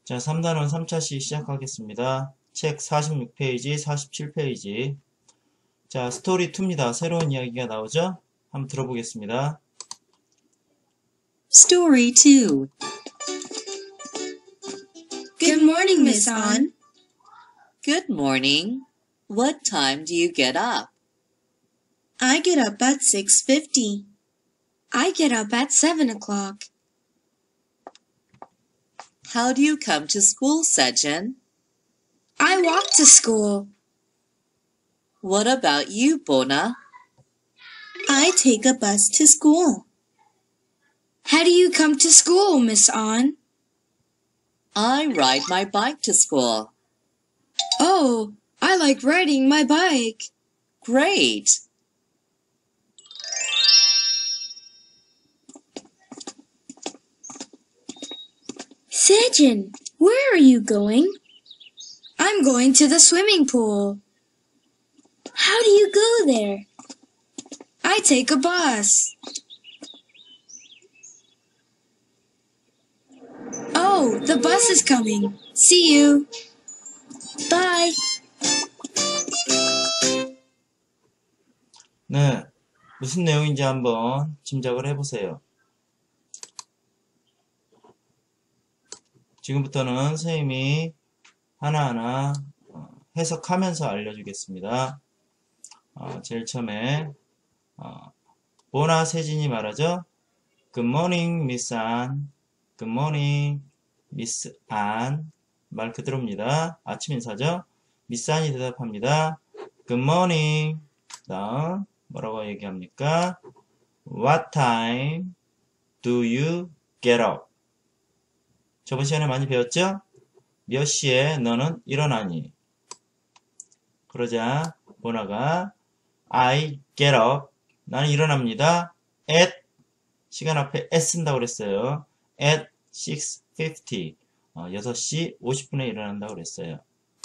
자, 3단원 3차시 시작하겠습니다. 책 46페이지, 47페이지. 자, 스토리 2입니다. 새로운 이야기가 나오죠? 한번 들어보겠습니다. Story 2. Good morning, Miss An. Good morning. What time do you get up? I get up at 6:50. I get up at 7 o'clock. How do you come to school, Sejin? I walk to school. What about you, Bona? I take a bus to school. How do you come to school, Miss An? I ride my bike to school. Oh, I like riding my bike. Great. Sejin, where are you going? I'm going to the swimming pool. How do you go there? I take a bus. Oh, the bus is coming. See you. Bye. 네, 무슨 내용인지 한번 짐작을 해보세요. 지금부터는 선생님이 하나하나 해석하면서 알려주겠습니다. 제일 처음에 보나 세진이 말하죠. Good morning, Miss An. Good morning, Miss An. 말 그대로입니다. 아침 인사죠. 미스 안이 대답합니다. Good morning. 다음 뭐라고 얘기합니까? What time do you get up? 저번 시간에 많이 배웠죠? 몇 시에 너는 일어나니? 그러자 보나가 I get up. 나는 일어납니다. at 시간 앞에 at 쓴다고 그랬어요. at 6:50. 6시 50분에 일어난다고 그랬어요.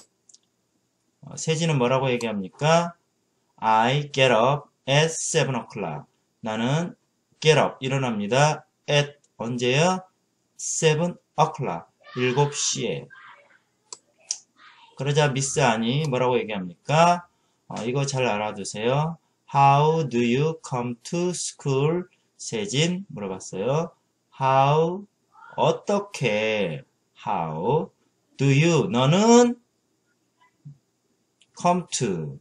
세진은 뭐라고 얘기합니까? I get up at 7 o'clock. 나는 get up 일어납니다. at 언제요? 7 o'clock 7시에. 그러자 미스 안이 뭐라고 얘기합니까? 이거 잘 알아두세요. How do you come to school? 세진 물어봤어요. How 어떻게 How do you 너는 come to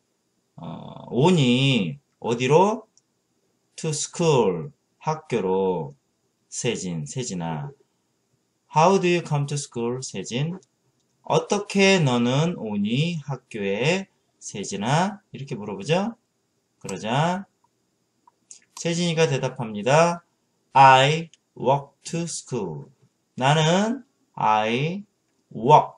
오니 어디로? to school 학교로 세진아 How do you come to school? 세진 어떻게 너는 오니 학교에 세진아 이렇게 물어보죠. 그러자 세진이가 대답합니다. I walk to school. 나는 I walk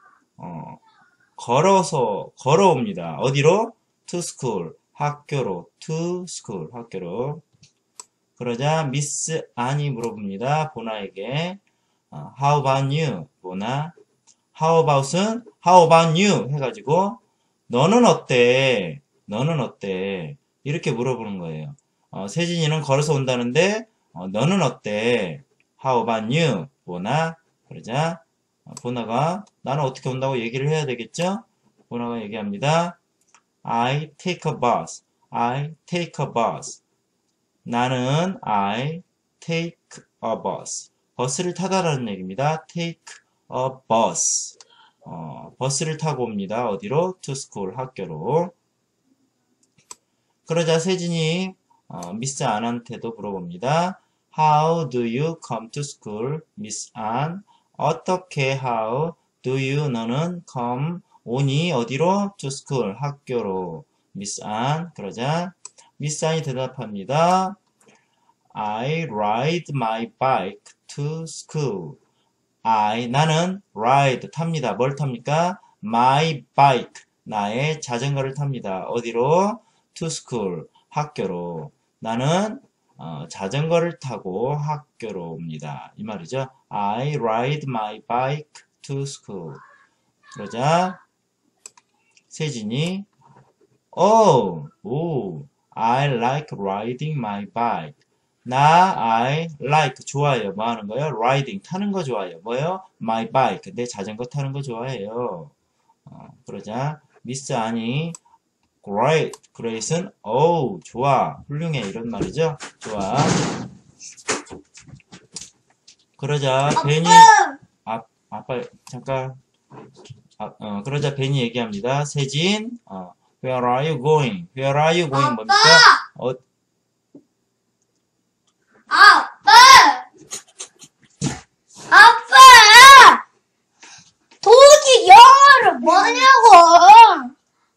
걸어옵니다. 어디로? to school 학교로 to school 학교로. 그러자 미스 안이 물어봅니다. 보나에게 How about you? 보나 How about은 How about you? 해가지고 너는 어때? 너는 어때? 이렇게 물어보는 거예요. 세진이는 걸어서 온다는데 너는 어때? How about you? 보나 그러자 보나가 나는 어떻게 온다고 얘기를 해야 되겠죠? 보나가 얘기합니다. I take a bus. I take a bus. 나는 I take a bus. 버스를 타다라는 얘기입니다. take a bus. 버스를 타고 옵니다. 어디로? to school 학교로. 그러자 세진이 미스 안한테도 물어봅니다. How do you come to school, Miss An? 어떻게 how do you 너는 come 오니 어디로? to school 학교로. 미스 안 그러자 미스 안이 대답합니다. I ride my bike to school. 나는 ride 탑니다. 뭘 탑니까? my bike 나의 자전거를 탑니다. 어디로? to school 학교로. 나는 자전거를 타고 학교로 옵니다. 이 말이죠. I ride my bike to school. 그러자 세진이 I like riding my bike. I like 좋아해요. 뭐 하는 거요? Riding 타는 거 좋아해요. 뭐요? My bike 내 자전거 타는 거 좋아해요. 그러자 미스 아니 great은 좋아 훌륭해 이런 말이죠. 좋아. 그러자 벤이 아빠 잠깐 그러자 벤이 얘기합니다. 세진 Where are you going? Where are you going? 뭡니까? 아빠! 아빠! 도저히 영어를 뭐냐고!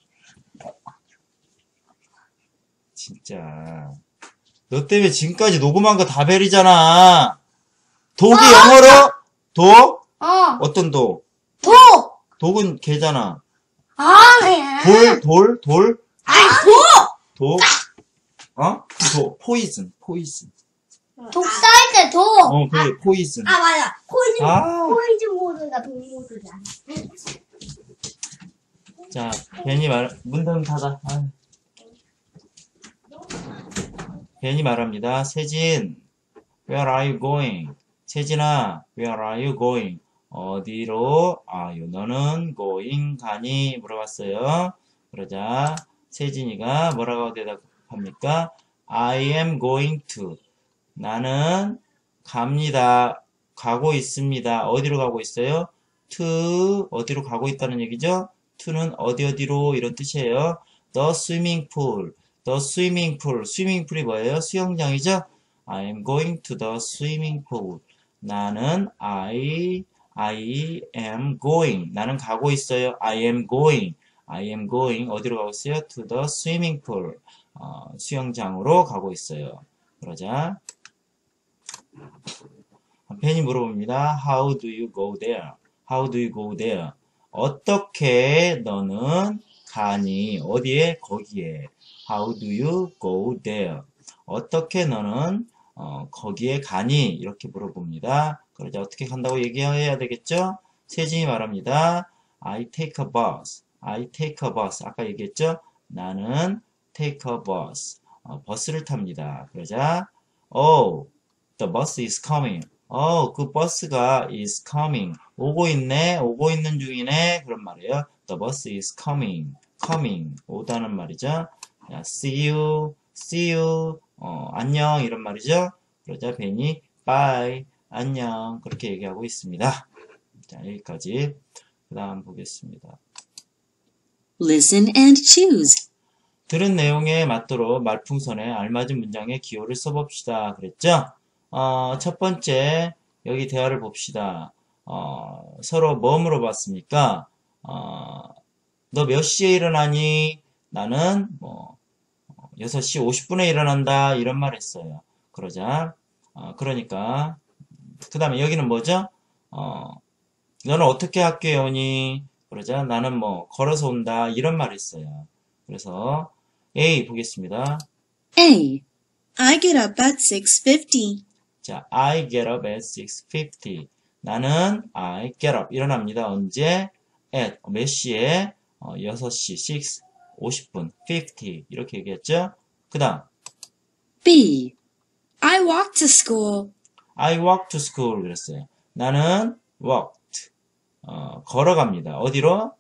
진짜 너 때문에 지금까지 녹음한 거 다 베리잖아. 독이 영어로 독? 어떤 독? 독은 개잖아. 아니. 돌? 아니, 독? 포이즌. 독 쌓일 때 독. 그래, 포이즌. 맞아. 아. 포이즌 모드가 독 모드잖아. 자, 괜히 문 좀 닫아. 괜히 말합니다. 세진, where are you going? 세진아, where are you going? 어디로 are you? 너는 going 가니? 물어봤어요. 그러자 세진이가 뭐라고 대답합니까? I am going to. 나는 갑니다. 가고 있습니다. 어디로 가고 있어요? to 어디로 가고 있다는 얘기죠? to는 어디로 이런 뜻이에요. The swimming pool. The swimming pool. swimming pool이 뭐예요? 수영장이죠? I am going to the swimming pool. 나는 I am going. 나는 가고 있어요. I am going. 어디로 가고 있어요? To the swimming pool. 수영장으로 가고 있어요. 그러자 벤이 물어봅니다. How do you go there? How do you go there? 어떻게 너는 가니? 어디에? 거기에. How do you go there? 어떻게 너는 거기에 가니? 이렇게 물어봅니다. 그러자 어떻게 간다고 얘기해야 되겠죠? 세진이 말합니다. I take a bus. 아까 얘기했죠? 나는 take a bus. 버스를 탑니다. 그러자 the bus is coming. 그 버스가 is coming. 오고 있는 중이네. 그런 말이에요. The bus is coming. 오다는 말이죠. see you, 안녕, 이런 말이죠. 그러자 벤이 bye, 안녕, 그렇게 얘기하고 있습니다. 자, 여기까지. 그 다음 보겠습니다. Listen and choose. 들은 내용에 맞도록 말풍선에 알맞은 문장의 기호를 써봅시다. 그랬죠? 첫 번째, 여기 대화를 봅시다. 서로 뭐 물어봤습니까? 너 몇 시에 일어나니? 나는 6시 50분에 일어난다. 이런 말 했어요. 그러자, 그러니까, 그 다음에 여기는 뭐죠? 너는 어떻게 학교에 오니? 그러자, 나는 걸어서 온다. 이런 말 했어요. 그래서, A 보겠습니다. A. I get up at 6:50. 자, I get up at 6:50. 나는 I get up. 일어납니다. 언제? at. 몇 시에? 6시 6, 50분. 50. 이렇게 얘기했죠? 그 다음. B. I walk to school. I walk to school. 그랬어요. 나는 walked. 걸어갑니다. 어디로?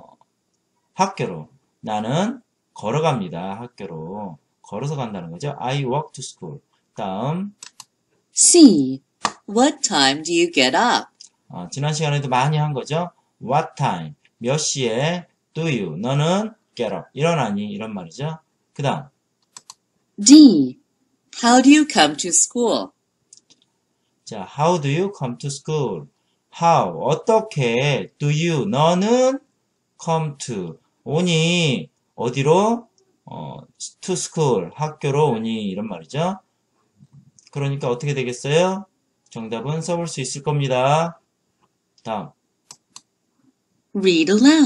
학교로. 나는 걸어갑니다. 학교로. 걸어서 간다는 거죠. I walk to school. 다음. C. What time do you get up? 지난 시간에도 많이 한 거죠. What time? 몇 시에 do you? 너는 get up. 일어나니? 이런 말이죠. 그 다음. D. How do you come to school? 자, how do you come to school? How? 어떻게? Do you? 너는 come to. 오니? 어디로? to school. 학교로 오니? 이런 말이죠. 그러니까 어떻게 되겠어요? 정답은 써볼 수 있을 겁니다. 다음. Read aloud.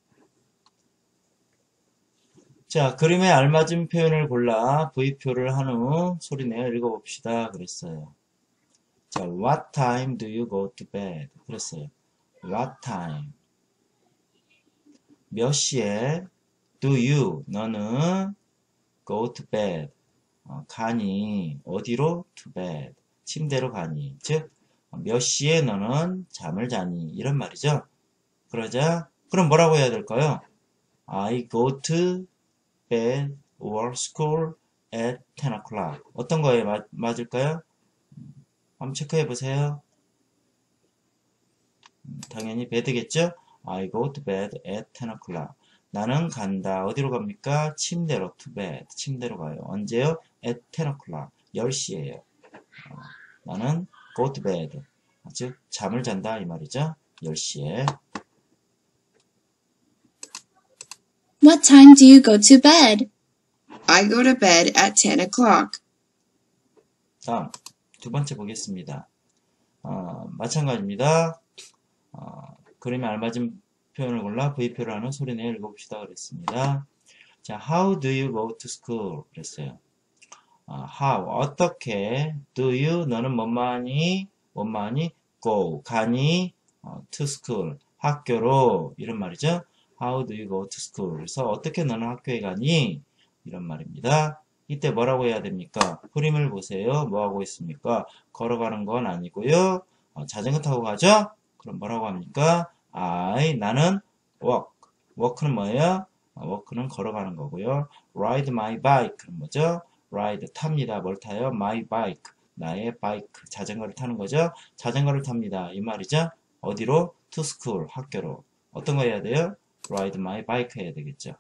자, 그림에 알맞은 표현을 골라 V표를 한 후 소리내어 읽어봅시다. 그랬어요. 자, what time do you go to bed? 그랬어요. What time? 몇 시에 do you? 너는 go to bed. 가니 어디로? to bed. 침대로 가니. 즉 몇 시에 너는 잠을 자니? 이런 말이죠. 그러자 그럼 뭐라고 해야 될까요? I go to bed or school at 10 o'clock. 어떤 거에 맞을까요? 한번 체크해 보세요. 당연히 bed겠죠? I go to bed at 10 o'clock. 나는 간다. 어디로 갑니까? 침대로. to bed. 침대로 가요. 언제요? at 10 o'clock. 10시에요. 나는 go to bed. 즉 잠을 잔다 이 말이죠. 10시에. What time do you go to bed? I go to bed at 10 o'clock. 다음 두 번째 보겠습니다. 마찬가지입니다. 그림에 알맞은 표현을 골라 V표를 하는 소리내어 읽어봅시다 그랬습니다. 자, how do you go to school? 그랬어요. how, 어떻게, do you, 너는 뭐뭐하니, go, 가니, to school, 학교로, 이런 말이죠. how do you go to school? 그래서 어떻게 너는 학교에 가니? 이런 말입니다. 이때 뭐라고 해야 됩니까? 그림을 보세요. 뭐 하고 있습니까? 걸어가는 건 아니고요. 자전거 타고 가죠? 그럼 뭐라고 합니까? 나는 walk. walk는 뭐예요? walk는 걸어가는 거고요. ride my bike는 뭐죠? ride 탑니다. 뭘 타요? my bike. 나의 바이크. 자전거를 타는 거죠. 자전거를 탑니다. 이 말이죠. 어디로? to school. 학교로. 어떤 거 해야 돼요? ride my bike 해야 되겠죠.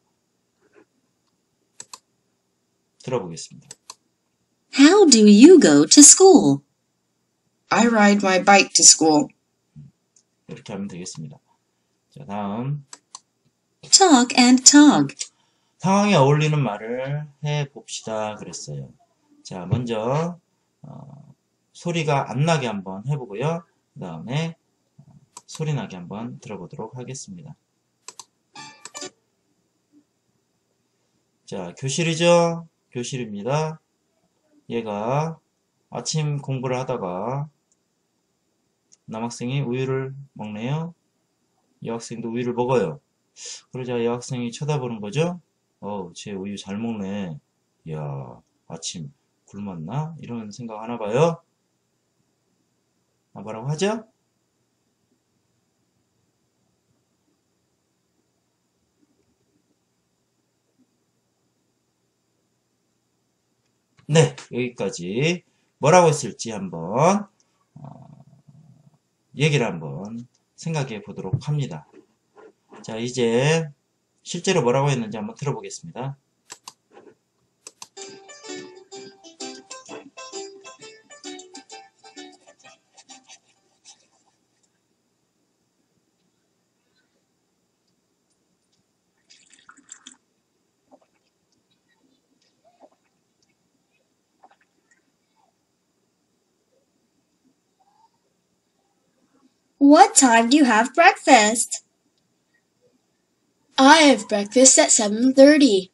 들어보겠습니다. How do you go to school? I ride my bike to school. 이렇게 하면 되겠습니다. 자, 다음 Talk and talk. 상황에 어울리는 말을 해봅시다 그랬어요. 자, 먼저 소리가 안 나게 한번 해보고요. 그 다음에 소리 나게 한번 들어보도록 하겠습니다. 자, 교실이죠? 교실입니다. 얘가 아침 공부를 하다가 남학생이 우유를 먹네요. 여학생도 우유를 먹어요. 그러자 여학생이 쳐다보는 거죠. 쟤 우유 잘 먹네. 이야, 아침 굶었나? 이런 생각 하나 봐요. 뭐라고 하죠? 네, 여기까지 뭐라고 했을지 한번 얘기를 한번 생각해 보도록 합니다. 자, 이제 실제로 뭐라고 했는지 한번 들어보겠습니다. What time do you have breakfast? I have breakfast at 7:30.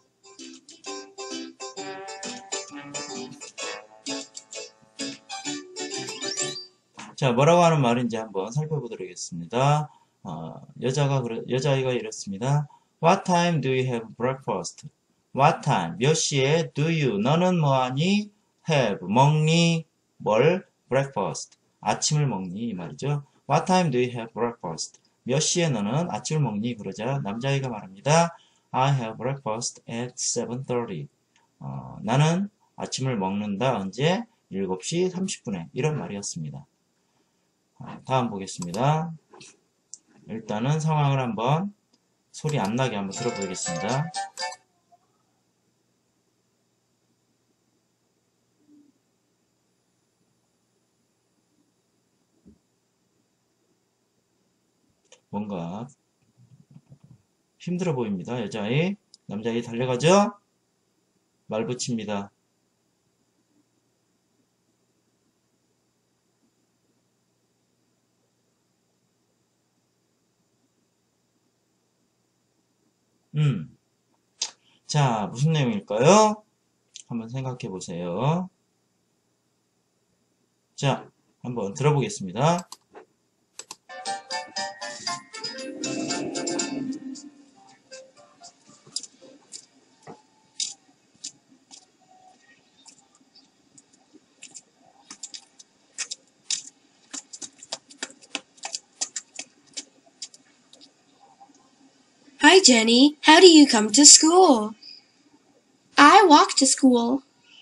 자, 뭐라고 하는 말인지 한번 살펴보도록 하겠습니다. 여자아이가 이랬습니다. What time do you have breakfast? What time? 몇 시에 do you? 너는 뭐하니? have, 먹니? 뭘? breakfast. 아침을 먹니? 이 말이죠. What time do you have breakfast? 몇 시에 너는 아침을 먹니? 그러자 남자아이가 말합니다. I have breakfast at 7:30. 나는 아침을 먹는다. 언제? 7시 30분에. 이런 말이었습니다. 다음 보겠습니다. 일단은 상황을 한번 소리 안 나게 한번 들어보겠습니다. 뭔가 힘들어 보입니다. 여자아이, 남자아이 달려가죠? 말 붙입니다. 자, 무슨 내용일까요? 한번 생각해 보세요. 자, 한번 들어보겠습니다. Hi, Jenny. How do you come to school? I walk to school.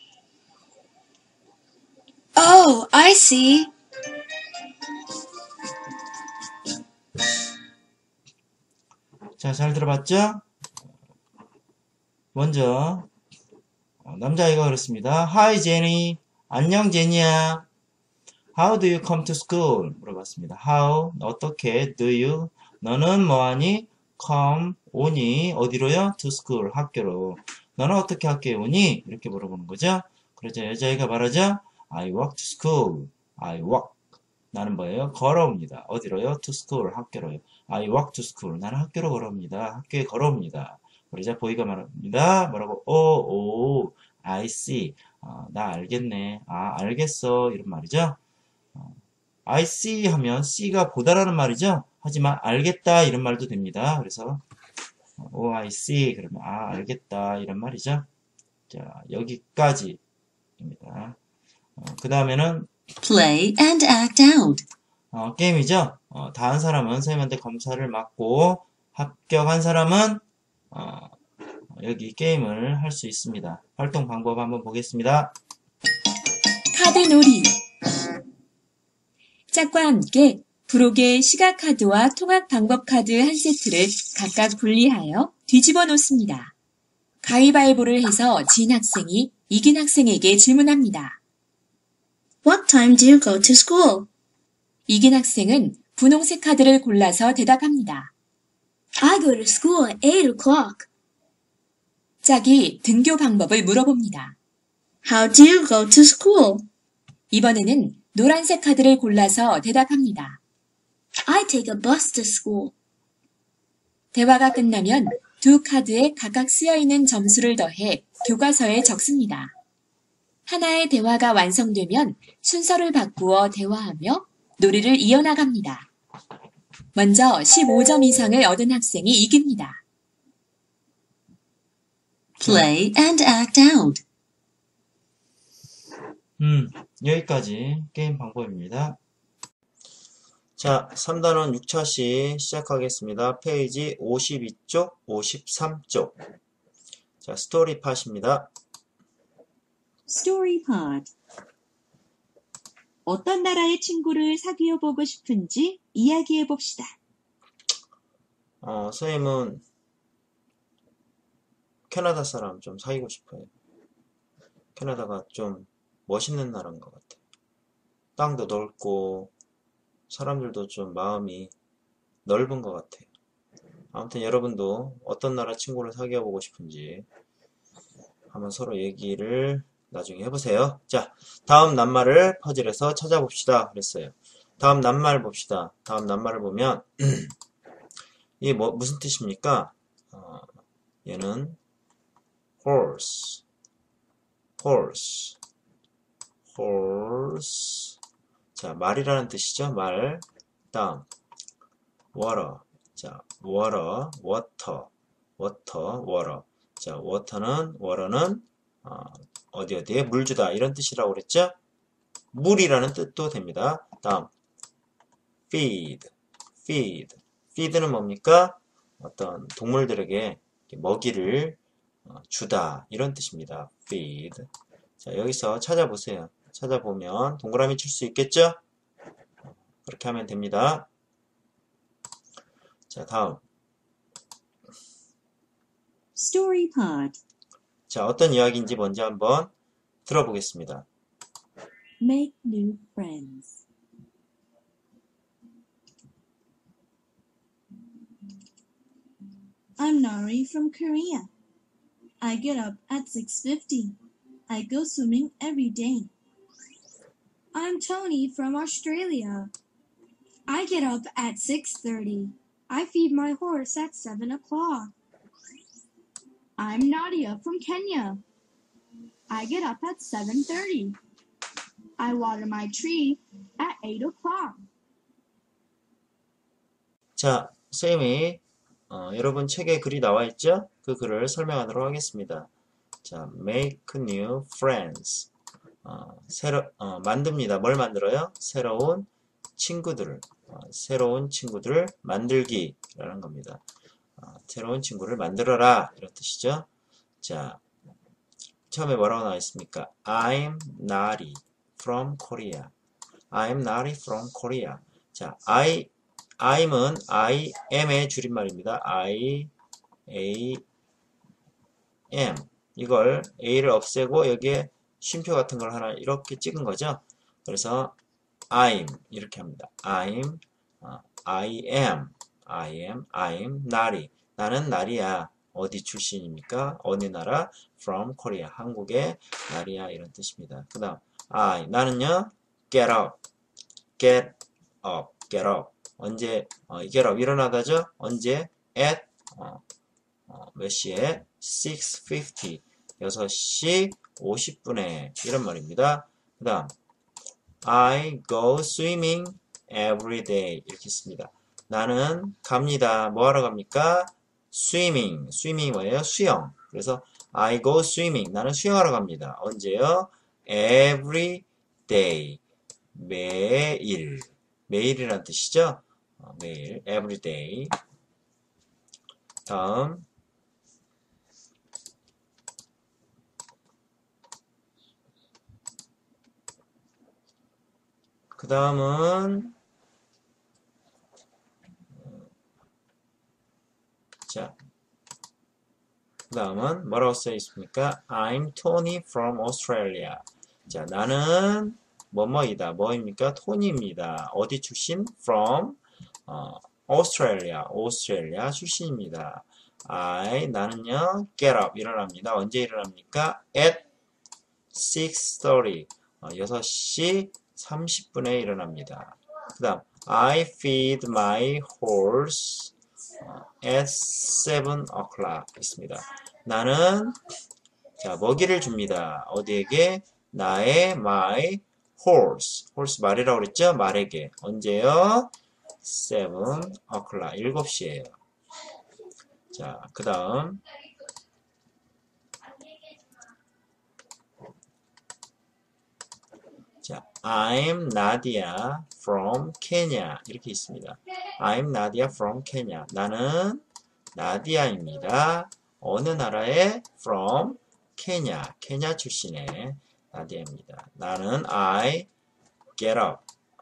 Oh, I see. 자, 잘 들어봤죠? 먼저 남자아이가 그랬습니다. Hi, Jenny. 안녕, 제니야. How do you come to school? 물어봤습니다. How, 어떻게, do you, 너는 뭐하니? come, 오니, 어디로요? to school, 학교로. 너는 어떻게 학교에 오니? 이렇게 물어보는 거죠. 그러자 여자아이가 말하죠. I walk to school. I walk. 나는 뭐예요? 걸어옵니다. 어디로요? to school, 학교로요. I walk to school. 나는 학교로 걸어옵니다. 학교에 걸어옵니다. 그러자 보이가 말합니다. 뭐라고? 오, I see. 나 알겠네. 알겠어. 이런 말이죠. I see 하면 C가 보다라는 말이죠. 하지만 알겠다 이런 말도 됩니다. 그래서 I see 그러면 알겠다 이런 말이죠. 자, 여기까지입니다. 그 다음에는 Play and act out. 게임이죠. 다 한 사람은 선생님한테 검사를 맡고 합격한 사람은 여기 게임을 할 수 있습니다. 활동 방법 한번 보겠습니다. 카드놀이. 짝과 함께 부록의 시각카드와 통합방법카드 한 세트를 각각 분리하여 뒤집어 놓습니다. 가위바위보를 해서 진 학생이 이긴 학생에게 질문합니다. What time do you go to school? 이긴 학생은 분홍색 카드를 골라서 대답합니다. I go to school at 8 o'clock. 짝이 등교 방법을 물어봅니다. How do you go to school? 이번에는 노란색 카드를 골라서 대답합니다. I take a bus to school. 대화가 끝나면 두 카드에 각각 쓰여있는 점수를 더해 교과서에 적습니다. 하나의 대화가 완성되면 순서를 바꾸어 대화하며 놀이를 이어나갑니다. 먼저 15점 이상을 얻은 학생이 이깁니다. Play and act out. 여기까지 게임 방법입니다. 자, 3단원 6차시 시작하겠습니다. 페이지 52쪽, 53쪽. 자, 스토리 팟입니다. Story Pod. 어떤 나라의 친구를 사귀어 보고 싶은지 이야기해 봅시다. 선생님은 캐나다 사람 좀 사귀고 싶어요. 캐나다가 좀 멋있는 나라인 것 같아요. 땅도 넓고 사람들도 좀 마음이 넓은 것 같아요. 아무튼 여러분도 어떤 나라 친구를 사귀어 보고 싶은지 한번 서로 얘기를 나중에 해보세요. 자, 다음 낱말을 퍼즐에서 찾아봅시다 그랬어요. 다음 낱말 봅시다. 다음 낱말을 보면 이게 무슨 뜻입니까? 얘는 horse, 자, 말이라는 뜻이죠. 말. 다음 water, 자, water. 자, water는 어디에 물 주다 이런 뜻이라고 그랬죠? 물이라는 뜻도 됩니다. 다음 feed는 뭡니까? 어떤 동물들에게 먹이를 주다 이런 뜻입니다. feed. 자, 여기서 찾아보세요. 찾아보면 동그라미 칠 수 있겠죠? 그렇게 하면 됩니다. 자, 다음 Story Pod. 자, 어떤 이야기인지 먼저 한번 들어보겠습니다. Make new friends. I'm Nari from Korea. I get up at 6:50. I go swimming every day. I'm Tony from Australia. I get up at 6:30. I feed my horse at 7 o'clock. I'm Nadia from Kenya. I get up at 7:30. I water my tree at 8 o'clock. 자, 선생님이 여러분 책에 글이 나와 있죠? 그 글을 설명하도록 하겠습니다. 자, make new friends. 만듭니다. 뭘 만들어요? 새로운 친구들을 만들기라는 겁니다. 새로운 친구를 만들어라 이런 뜻이죠. 자, 처음에 뭐라고 나와 있습니까? I'm Nari from Korea. I'm Nari from Korea. 자, I'm은 I am의 줄임말입니다. I am. 이걸 A를 없애고 여기에 쉼표 같은 걸 하나 이렇게 찍은 거죠. 그래서 I'm 이렇게 합니다. I am Nari. 나는 나리야. 어디 출신입니까? 어느 나라? From Korea. 한국의 나리야 이런 뜻입니다. 그 다음 나는요 get up. 언제 get up 일어나다죠? 언제? at 몇 시에? 6:50 6시 50분에 이런 말입니다. 그 다음 I go swimming every day 이렇게 씁니다. 나는 갑니다. 뭐 하러 갑니까? swimming 뭐예요? 수영. 그래서 I go swimming 나는 수영하러 갑니다. 언제요? every day 매일이란 뜻이죠. 매일 every day. 다음 그 다음은 그 다음은 뭐라고 써 있습니까? I'm Tony from Australia. 자, 나는 뭐뭐이다. 뭐입니까? 토니입니다. 어디 출신? From 오스트레일리아 출신입니다. 나는요 get up 일어납니다. 언제 일어납니까? At 6:30 6시 30분에 일어납니다. 그 다음 I feed my horse at 7 o'clock 있습니다. 나는 먹이를 줍니다. 어디에게? 나의 my horse 말이라고 그랬죠? 말에게. 언제요? 7 o'clock 7시에요. 자, 그 다음 I'm Nadia from Kenya 이렇게 있습니다. I'm Nadia from Kenya. 나는 나디아입니다. 어느 나라의? From Kenya. 케냐 출신의 나디아입니다. 나는 I get up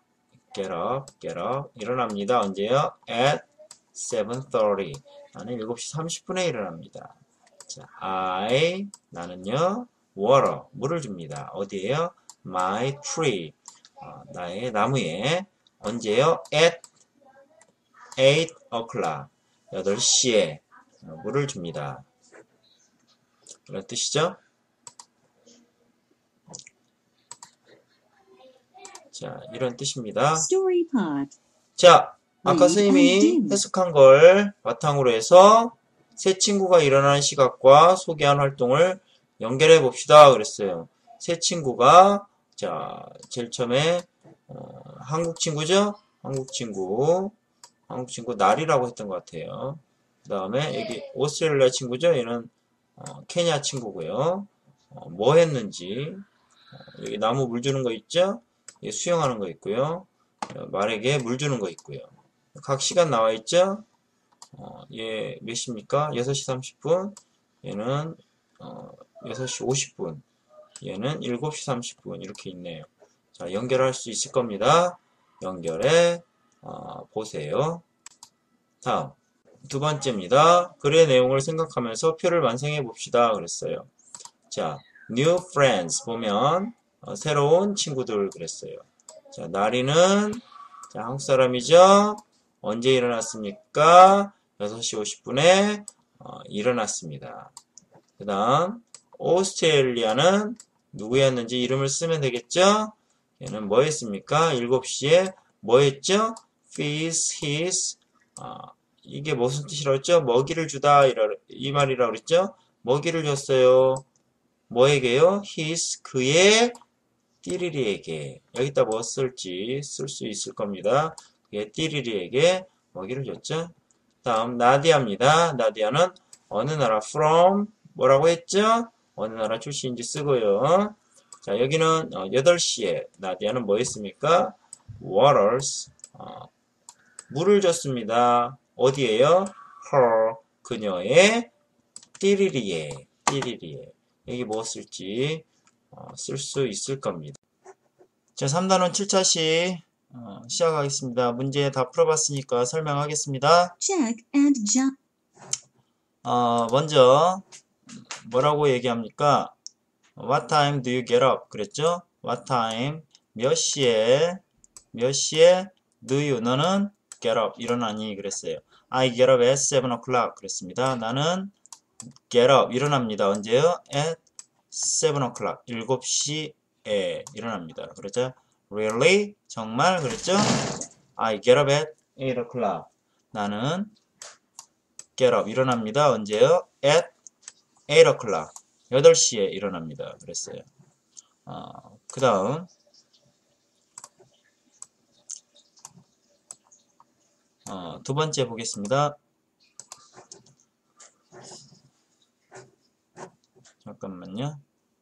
일어납니다. 언제요? At 7:30 나는 7시 30분에 일어납니다. 자, 나는요 water 물을 줍니다. 어디에요? My tree 나의 나무에. 언제요? At 8 o'clock 8시에 물을 줍니다. 이런 뜻이죠? 자, 이런 뜻입니다. Story Pod. 자, 아까 선생님이 해석한 걸 바탕으로 해서 새 친구가 일어나는 시각과 소개한 활동을 연결해 봅시다 그랬어요. 새 친구가 제일 처음에 한국 친구죠? 한국 친구 날이라고 했던 것 같아요. 그 다음에 여기 오스트레일리아 친구죠? 얘는 케냐 친구고요. 뭐 했는지 여기 나무 물 주는 거 있죠? 수영하는 거 있고요. 말에게 물 주는 거 있고요. 각 시간 나와 있죠? 얘 몇 시입니까? 6시 30분. 얘는 6시 50분. 얘는 7시 30분. 이렇게 있네요. 자, 연결할 수 있을 겁니다. 연결해 보세요. 다음 두 번째입니다. 글의 내용을 생각하면서 표를 완성해 봅시다 그랬어요. 자, new friends 보면 새로운 친구들 그랬어요. 자, 나리는 한국 사람이죠. 언제 일어났습니까? 6시 50분에 일어났습니다. 그 다음 오스트레일리아는 누구였는지 이름을 쓰면 되겠죠? 얘는 뭐 했습니까? 7시에 뭐 했죠? feeds his 이게 무슨 뜻이라고 했죠? 먹이를 주다 이 말이라고 그랬죠? 먹이를 줬어요. 뭐에게요? his 그의 띠리리에게. 여기다 뭐 쓸지 쓸 수 있을 겁니다. 그의 띠리리에게 먹이를 줬죠. 다음 나디아입니다. 나디아는 어느 나라 from 뭐라고 했죠? 어느 나라 출신인지 쓰고요. 자, 여기는 8시에 나디아는 뭐 했습니까? waters 물을 줬습니다. 어디에요? her 그녀의 띠리리에 여기 뭐 쓸지 쓸 수 있을 겁니다. 자, 3단원 7차시 시작하겠습니다. 문제 다 풀어봤으니까 설명하겠습니다. Check and jump. 먼저 뭐라고 얘기합니까? What time do you get up? 그랬죠? What time? 몇 시에 do you? 너는 get up. 일어나니? 그랬어요. I get up at 7 o'clock. 그랬습니다. 나는 get up. 일어납니다. 언제요? At 7 o'clock. 7시에 일어납니다. 그렇죠? Really? 정말? 그랬죠? I get up at 8 o'clock. 나는 get up. 일어납니다. 언제요? At 8 o'clock. 8시에 일어납니다. 그랬어요. 그 다음 두 번째 보겠습니다. 잠깐만요.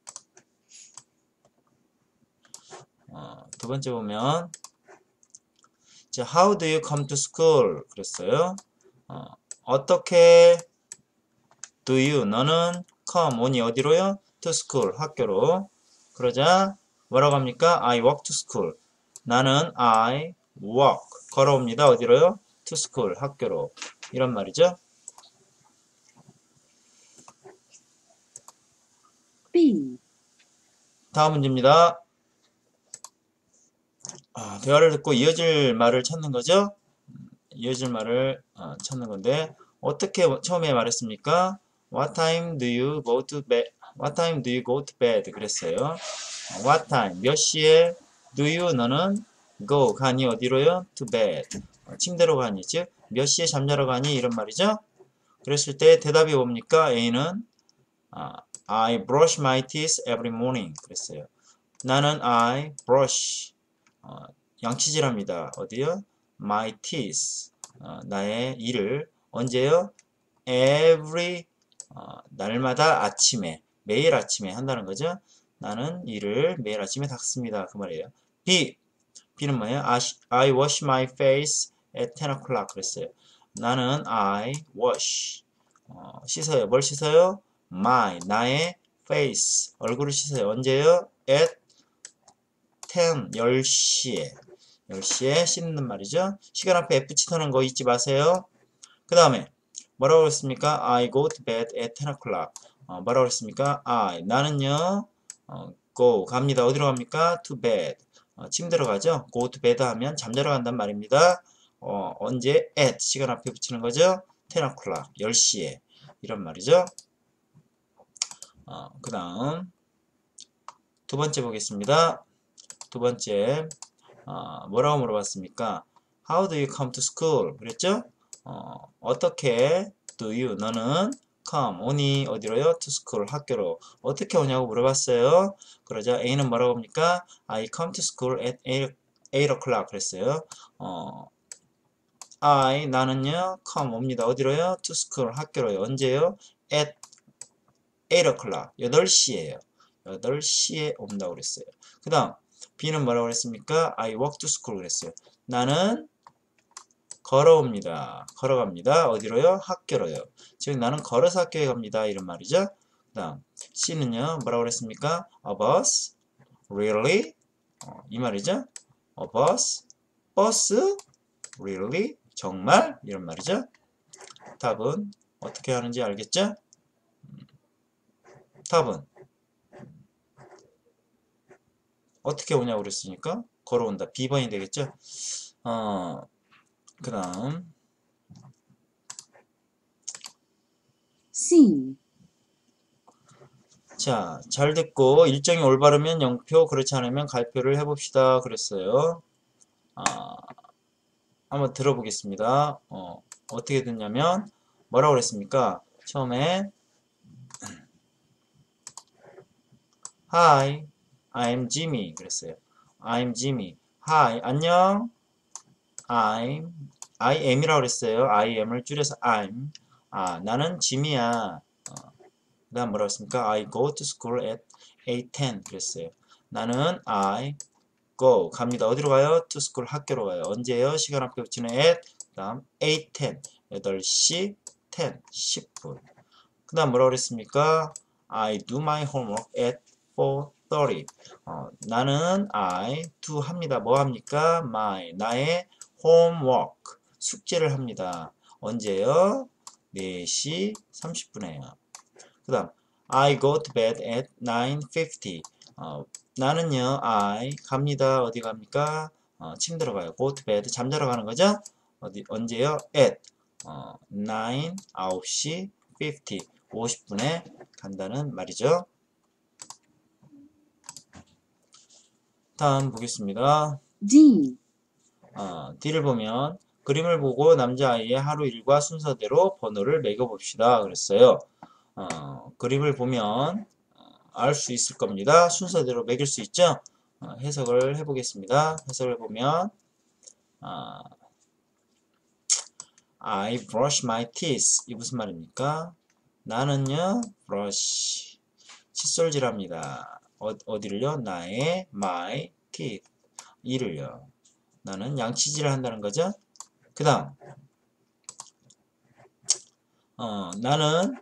두 번째 보면 자, How do you come to school? 그랬어요. 어떻게 do you? 너는 come 오니 어디로요? to school 학교로. 그러자 뭐라고 합니까? I walk to school. 나는 I walk 걸어옵니다. 어디로요? to school 학교로. 이런 말이죠. B. 다음 문제입니다. 대화를 듣고 이어질 말을 찾는 거죠. 이어질 말을 찾는 건데 어떻게 처음에 말했습니까? What time do you go to bed? What time do you go to bed? 그랬어요. What time? 몇 시에 do you? 너는 go 가니 어디로요? To bed. 침대로 가니 즉 몇 시에 잠자러 가니 이런 말이죠. 그랬을 때 대답이 뭡니까? A는 I brush my teeth every morning. 그랬어요. 나는 I brush 양치질합니다. 어디요? My teeth 나의 이를 언제요? Every 날마다 아침에 매일 아침에 한다는 거죠. 나는 이를 매일 아침에 닦습니다. 그 말이에요. B는 뭐예요? I wash my face at 10 o'clock 그랬어요. 나는 I wash 씻어요. 뭘 씻어요? My 나의 face 얼굴을 씻어요. 언제요? At 10 10시에 씻는 말이죠. 시간 앞에 F 붙이는 거 잊지 마세요. 그 다음에 뭐라고 그랬습니까? I go to bed at 10 o'clock. 뭐라고 그랬습니까? 나는요 go 갑니다. 어디로 갑니까? to bed 침대로 가죠. go to bed 하면 잠자러 간단 말입니다. 언제? at 시간 앞에 붙이는 거죠. 10 o'clock 10시에 이런 말이죠. 그 다음 두 번째 보겠습니다. 두 번째 뭐라고 물어봤습니까? How do you come to school? 그랬죠? 어떻게 do you? 너는 come 오니 어디로요? to school 학교로. 어떻게 오냐고 물어봤어요. 그러자 A는 뭐라고 합니까? I come to school at 8 o'clock 그랬어요. 나는요 come 옵니다. 어디로요? to school 학교로요. 언제요? at 8 o'clock 8시에요. 8시에 온다고 그랬어요. 그 다음 B는 뭐라고 그랬습니까? I walk to school 그랬어요. 나는 걸어옵니다. 걸어갑니다. 어디로요? 학교로요. 즉 나는 걸어서 학교에 갑니다. 이런 말이죠. 그 다음 C는요 뭐라고 그랬습니까? A bus? Really? 이 말이죠. A bus? 버스? Really? 정말? 이런 말이죠. 답은 어떻게 하는지 알겠죠? 답은 어떻게 오냐고 그랬으니까 걸어온다. B번이 되겠죠? 그 다음 C. 자, 잘 듣고 일정이 올바르면 0표, 그렇지 않으면 갈표를 해봅시다. 그랬어요. 한번 들어보겠습니다. 어떻게 듣냐면 뭐라고 그랬습니까? 처음에 Hi, I'm Jimmy 그랬어요. I'm Jimmy. Hi, 안녕. I am이라고 그랬어요. I am을 줄여서 I'm. 나는 지미야. 그 다음 뭐라고 했습니까? I go to school at 8:10 그랬어요. 나는 I go 갑니다. 어디로 가요? to school 학교로 가요. 언제예요? 시간 앞에 붙이는 at 그 다음 8:10 8시 10분. 그 다음 뭐라고 그랬습니까? I do my homework at 4:30. 나는 I do 합니다. 뭐 합니까? 나의 homework. 숙제를 합니다. 언제요? 4시 30분에요. 그 다음 I go to bed at 9:50. 나는요, I 갑니다. 어디 갑니까? 침대로 가요. go to bed, 잠자러 가는 거죠? 언제요? at 9시 50분에 간다는 말이죠. 다음 보겠습니다. D. D를 보면 그림을 보고 남자아이의 하루 일과 순서대로 번호를 매겨봅시다. 그랬어요. 그림을 보면 알 수 있을 겁니다. 순서대로 매길 수 있죠? 해석을 해보겠습니다. 해석을 보면 I brush my teeth. 이 무슨 말입니까? 나는요, brush. 칫솔질합니다. 어디를요? 나의 my teeth. 이를요. 나는 양치질을 한다는 거죠. 그 다음 나는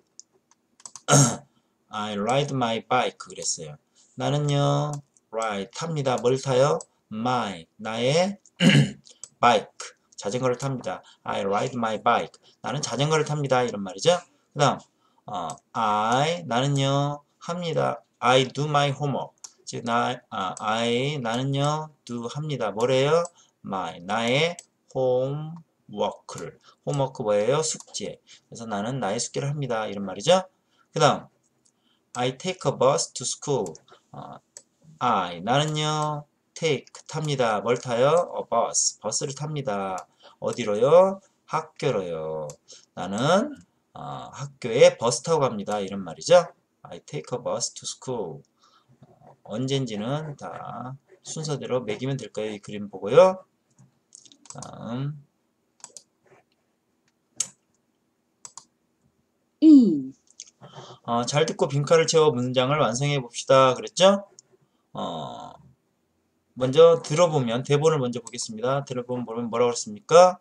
I ride my bike 그랬어요. 나는요 ride 탑니다. 뭘 타요? 나의 bike 자전거를 탑니다. I ride my bike 나는 자전거를 탑니다. 이런 말이죠. 그 다음 나는요 합니다. I do my homework 즉 나는요 do 합니다. 뭐래요? 나의 homework를 홈워크 뭐예요? 숙제. 그래서 나는 나의 숙제를 합니다. 이런 말이죠. 그 다음 I take a bus to school. 나는요 take 탑니다. 뭘 타요? a bus 버스를 탑니다. 어디로요? 학교로요. 나는 학교에 버스 타고 갑니다. 이런 말이죠. I take a bus to school. 언젠지는 다 순서대로 매기면 될 거예요. 이 그림 보고요. 다음 E. 잘 듣고 빈칸을 채워 문장을 완성해 봅시다. 그랬죠? 먼저 들어보면 대본을 먼저 보겠습니다. 들어보면 뭐라고 그랬습니까?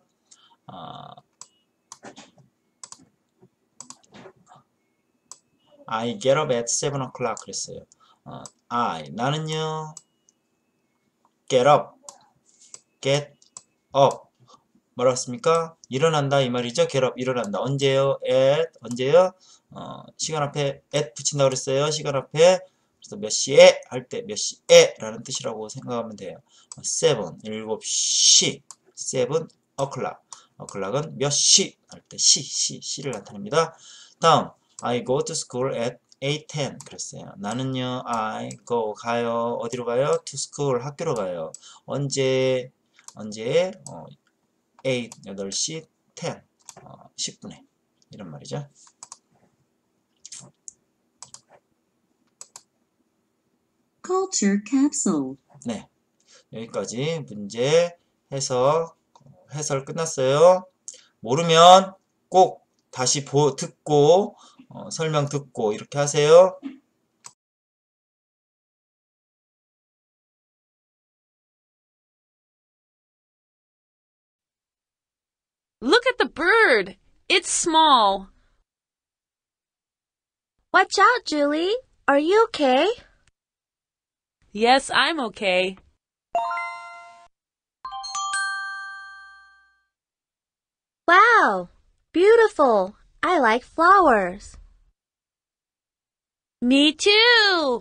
I get up at 7 o'clock 그랬어요. 나는요 get up 뭐라고 했습니까? 일어난다 이 말이죠. get up 일어난다. 언제요? 언제요? 시간 앞에 at 붙인다고 그랬어요. 시간 앞에 그래서 몇 시에 할 때 몇 시에 라는 뜻이라고 생각하면 돼요. 7시 7 o'clock o'clock은 몇 시 할 때 시를 나타냅니다. 다음 I go to school at 8:10 그랬어요. 나는요 I go 가요. 어디로 가요? to school 학교로 가요. 언제 8시 10분에 이런 말이죠. Culture capsule. 네, 여기까지 문제 해설 끝났어요. 모르면 꼭 다시 듣고 설명 듣고 이렇게 하세요. Look at the bird. It's small. Watch out, Julie. Are you okay? Yes, I'm okay. Wow, beautiful. I like flowers. Me too.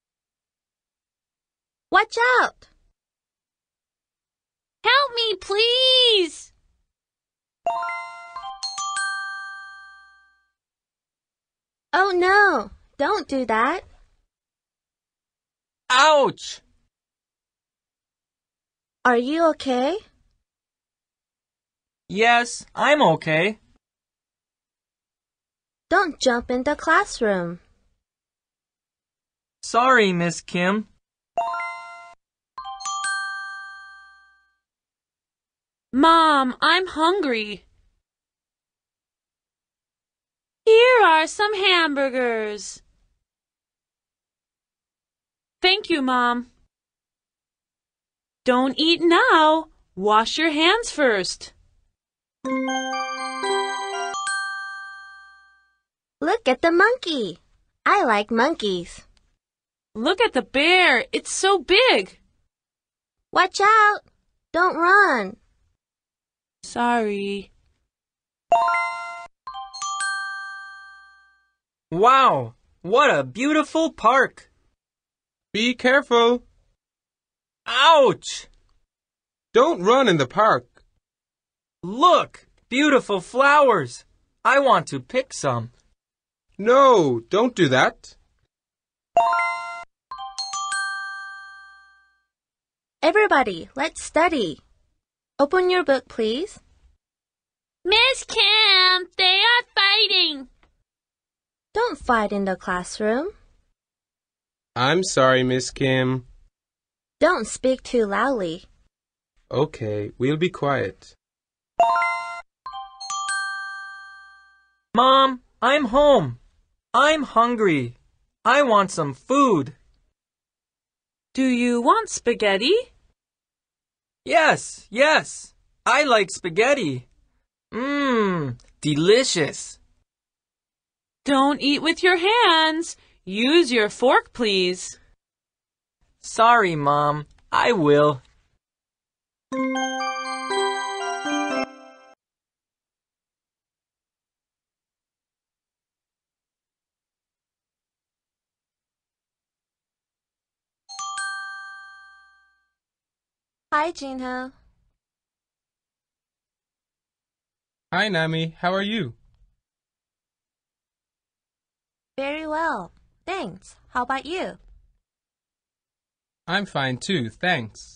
Watch out. Help me, please. Oh no, don't do that. Ouch! Are you okay? Yes, I'm okay. Don't jump in the classroom. Sorry, Miss Kim. Mom, I'm hungry. Here are some hamburgers. Thank you, Mom. Don't eat now. Wash your hands first. Look at the monkey. I like monkeys. Look at the bear. It's so big. Watch out. Don't run. Sorry. Wow, what a beautiful park. Be careful. Ouch! Don't run in the park. Look, beautiful flowers. I want to pick some. No, don't do that. Everybody, let's study. Open your book, please. Miss Kim, they are fighting. Don't fight in the classroom. I'm sorry, Miss Kim. Don't speak too loudly. Okay, we'll be quiet. Mom, I'm home. I'm hungry. I want some food. Do you want spaghetti? Yes, yes. I like spaghetti. Mmm, delicious. Don't eat with your hands. Use your fork, please. Sorry, Mom. I will. Hi, Jinho. Hi, Nami. How are you? Very well. Thanks. How about you? I'm fine too, thanks.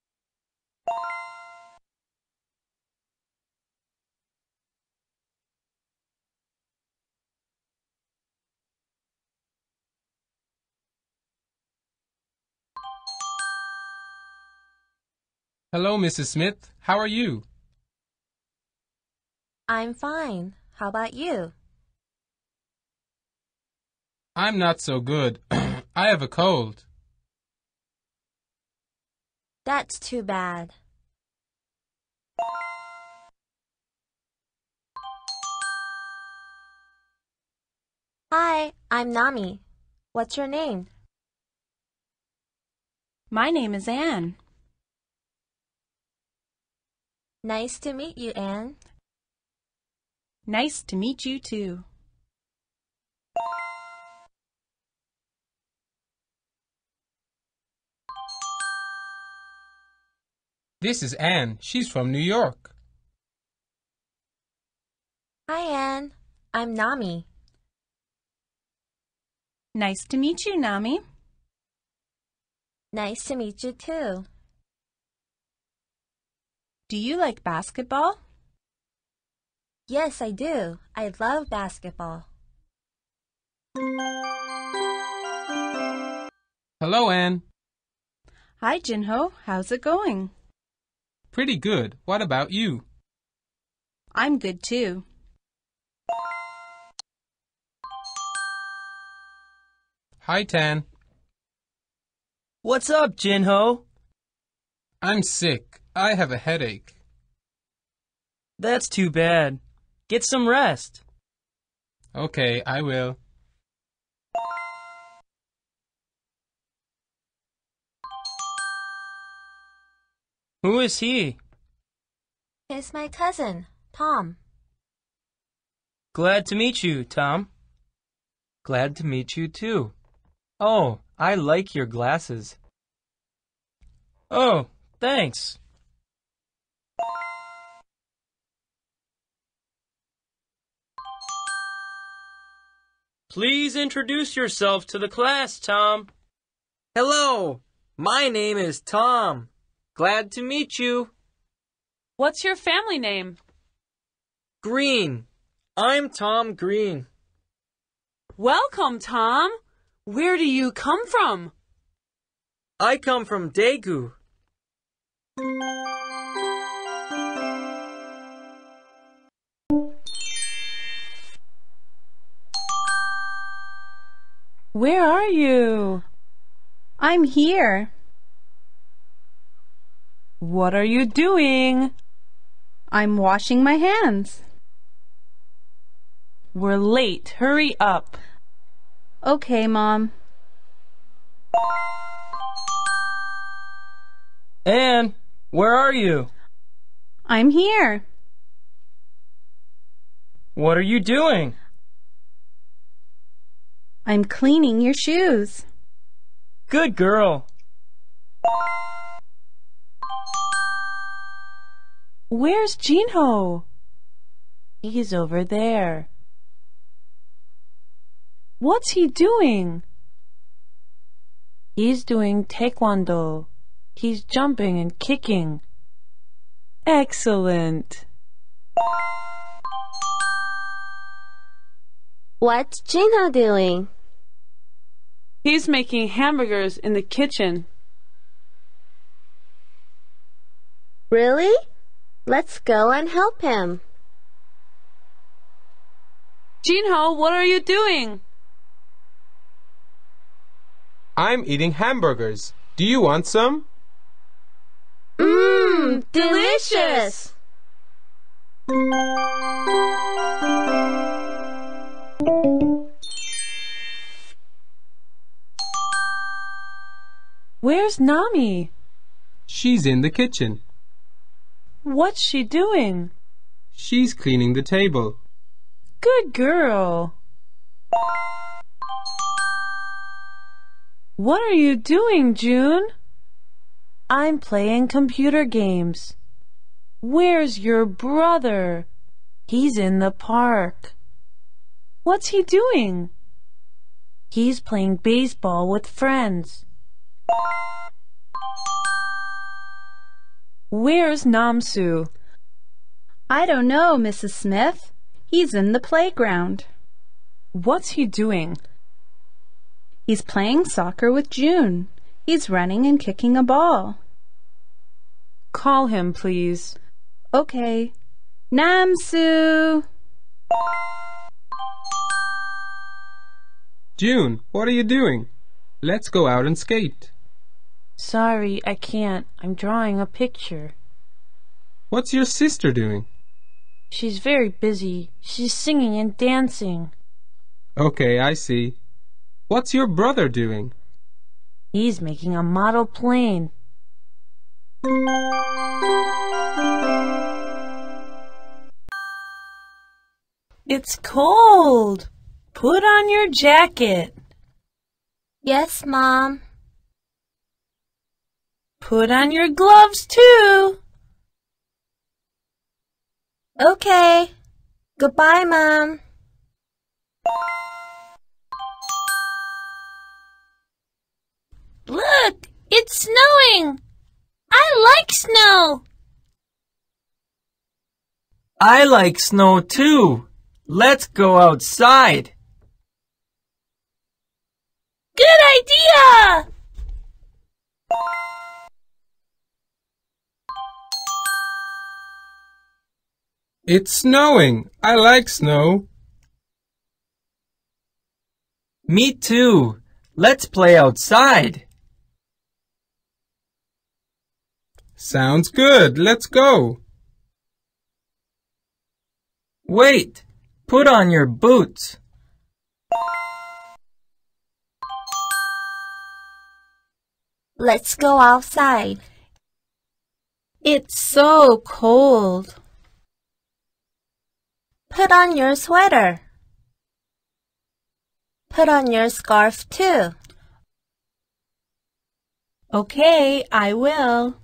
Hello, Mrs. Smith. How are you? I'm fine. How about you? I'm not so good. I have a cold. That's too bad. Hi, I'm Nami. What's your name? My name is Anne. Nice to meet you, Anne. Nice to meet you too. This is Anne. She's from New York. Hi, Anne. I'm Nami. Nice to meet you, Nami. Nice to meet you too. Do you like basketball? Yes, I do. I love basketball. Hello, Anne. Hi, Jinho. How's it going? Pretty good. What about you? I'm good too. Hi, Tan. What's up, Jinho? I'm sick. I have a headache. That's too bad. Get some rest. Okay, I will. Who is he? He's my cousin, Tom. Glad to meet you, Tom. Glad to meet you too. Oh, I like your glasses. Oh, thanks. Please introduce yourself to the class, Tom. Hello, my name is Tom. Glad to meet you. What's your family name? Green. I'm Tom Green. Welcome, Tom. Where do you come from? I come from Daegu. Where are you? I'm here. What are you doing? I'm washing my hands. We're late. Hurry up. Okay, Mom. Anne, where are you? I'm here. What are you doing? I'm cleaning your shoes. Good girl. Where's Jinho? He's over there. What's he doing? He's doing taekwondo. He's jumping and kicking. Excellent. What's Jinho doing? He's making hamburgers in the kitchen. Really? Let's go and help him. Jinho, what are you doing? I'm eating hamburgers. Do you want some? Mmm, delicious! Where's Nami? She's in the kitchen. What's she doing? She's cleaning the table. Good girl. What are you doing, June? I'm playing computer games. Where's your brother? He's in the park. What's he doing? He's playing baseball with friends. Where's Namsu? I don't know, Mrs. Smith. He's in the playground. What's he doing? He's playing soccer with June. He's running and kicking a ball. Call him, please. Okay. Namsu! June, what are you doing? Let's go out and skate. Sorry, I can't. I'm drawing a picture. What's your sister doing? She's very busy. She's singing and dancing. Okay, I see. What's your brother doing? He's making a model plane. It's cold. Put on your jacket. Yes, Mom. Put on your gloves, too. Okay. Goodbye, Mom. Look, it's snowing. I like snow. I like snow too. Let's go outside. Good idea! It's snowing. I like snow. Me too. Let's play outside. Sounds good. Let's go. Wait. Put on your boots. Let's go outside. It's so cold. Put on your sweater. Put on your scarf too. Okay, I will.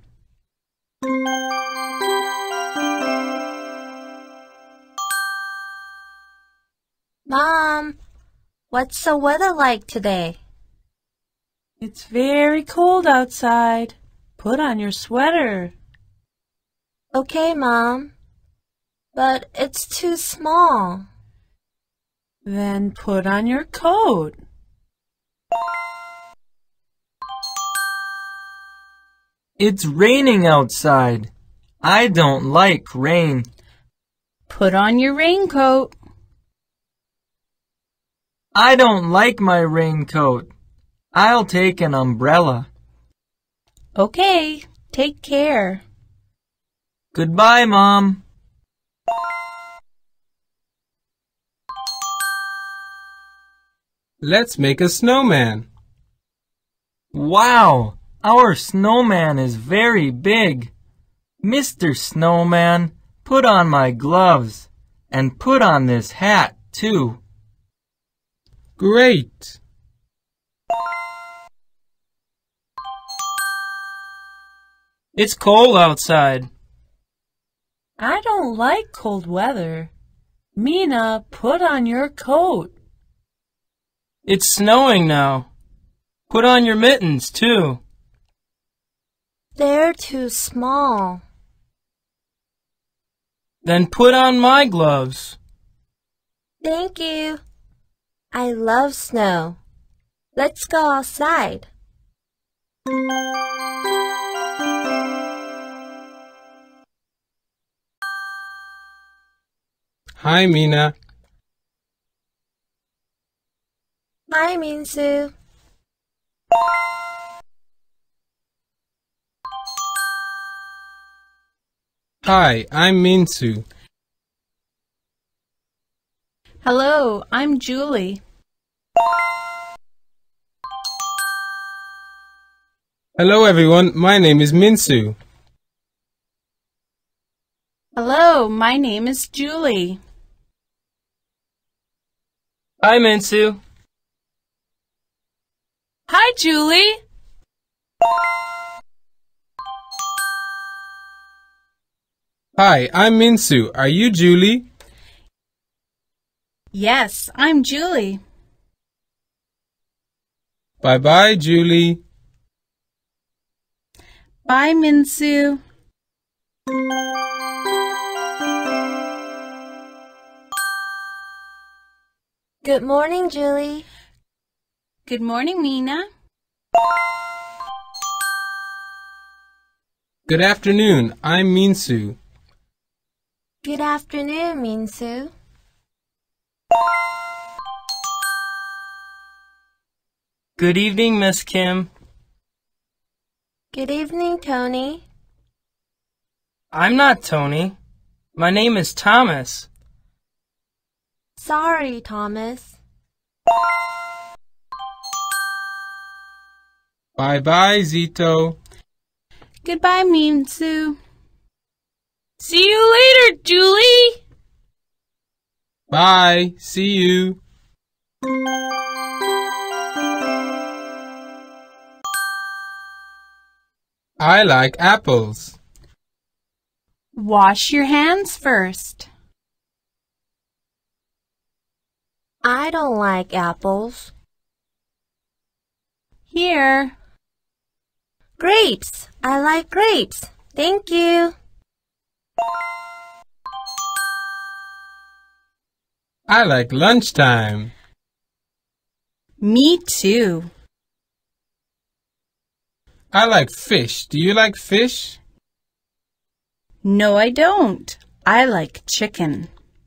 Mom, what's the weather like today? It's very cold outside. Put on your sweater. Okay, Mom. But it's too small. Then put on your coat. It's raining outside. I don't like rain. Put on your raincoat. I don't like my raincoat. I'll take an umbrella. Okay, take care. Goodbye, Mom. Let's make a snowman. Wow, our snowman is very big. Mr. Snowman, put on my gloves and put on this hat too. Great! It's cold outside. I don't like cold weather. Mina, put on your coat. It's snowing now. Put on your mittens too. They're too small. Then put on my gloves. Thank you. I love snow. Let's go outside. Hi, Mina. Hi, Minsu. Hi, I'm Minsu. Hello, I'm Julie. Hello, everyone. My name is Minsu. Hello, my name is Julie. Hi, Minsu. Hi, Julie. Hi, I'm Minsu. Are you Julie? Yes, I'm Julie. Bye-bye, Julie. Bye, Minsu. Good morning, Julie. Good morning, Mina. Good afternoon. I'm Minsu. Good afternoon, Minsu. Good evening, Miss Kim. Good evening, Tony. I'm not Tony. My name is Thomas. Sorry, Thomas. Bye-bye, Zito. Goodbye, Minsu. See you later, Julie. Bye. See you. I like apples. Wash your hands first. I don't like apples. Here. Grapes. I like grapes. Thank you. I like lunchtime. Me too. I like fish. Do you like fish? No, I don't. I like chicken.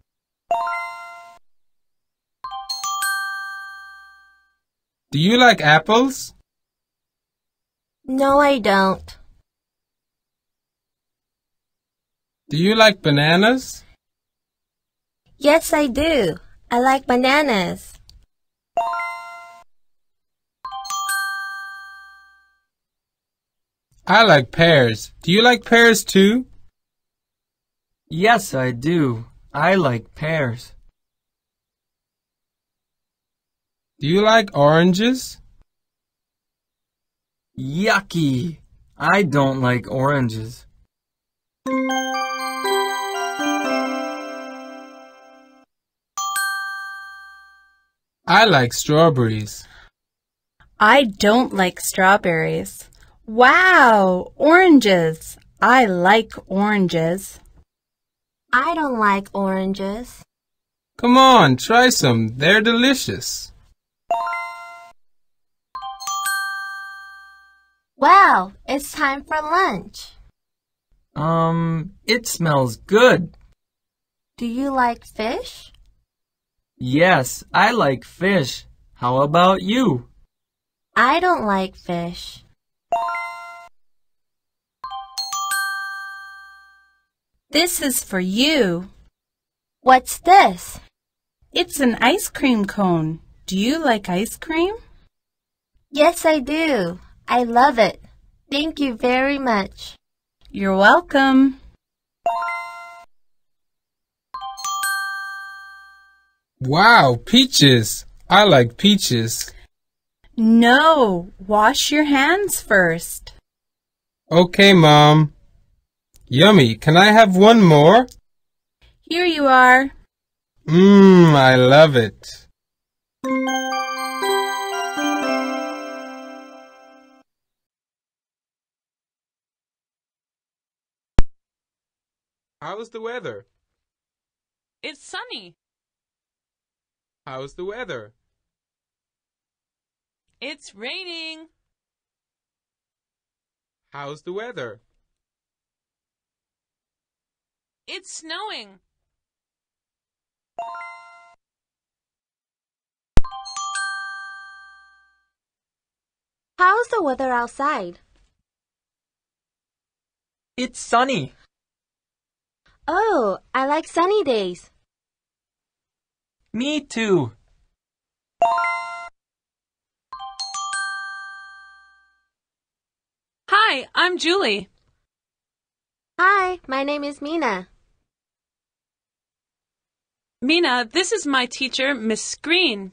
Do you like apples? No, I don't. Do you like bananas? Yes, I do. I like bananas. I like pears. Do you like pears too? Yes, I do. I like pears. Do you like oranges? Yucky! I don't like oranges. I like strawberries. I don't like strawberries. Wow, oranges. I like oranges. I don't like oranges. Come on, try some. They're delicious. Wow, it's time for lunch. It smells good. Do you like fish? Yes, I like fish. How about you? I don't like fish. This is for you. What's this? It's an ice cream cone. Do you like ice cream? Yes, I do. I love it. Thank you very much. You're welcome. Wow, peaches. I like peaches. No, wash your hands first. Okay, Mom. Yummy. Can I have one more? Here you are. I love it. How's the weather? It's sunny. How's the weather? It's raining. How's the weather? It's snowing. How's the weather outside? It's sunny. Oh, I like sunny days. Me too. Hi, I'm Julie. Hi, my name is Mina. Mina, this is my teacher, Miss Green.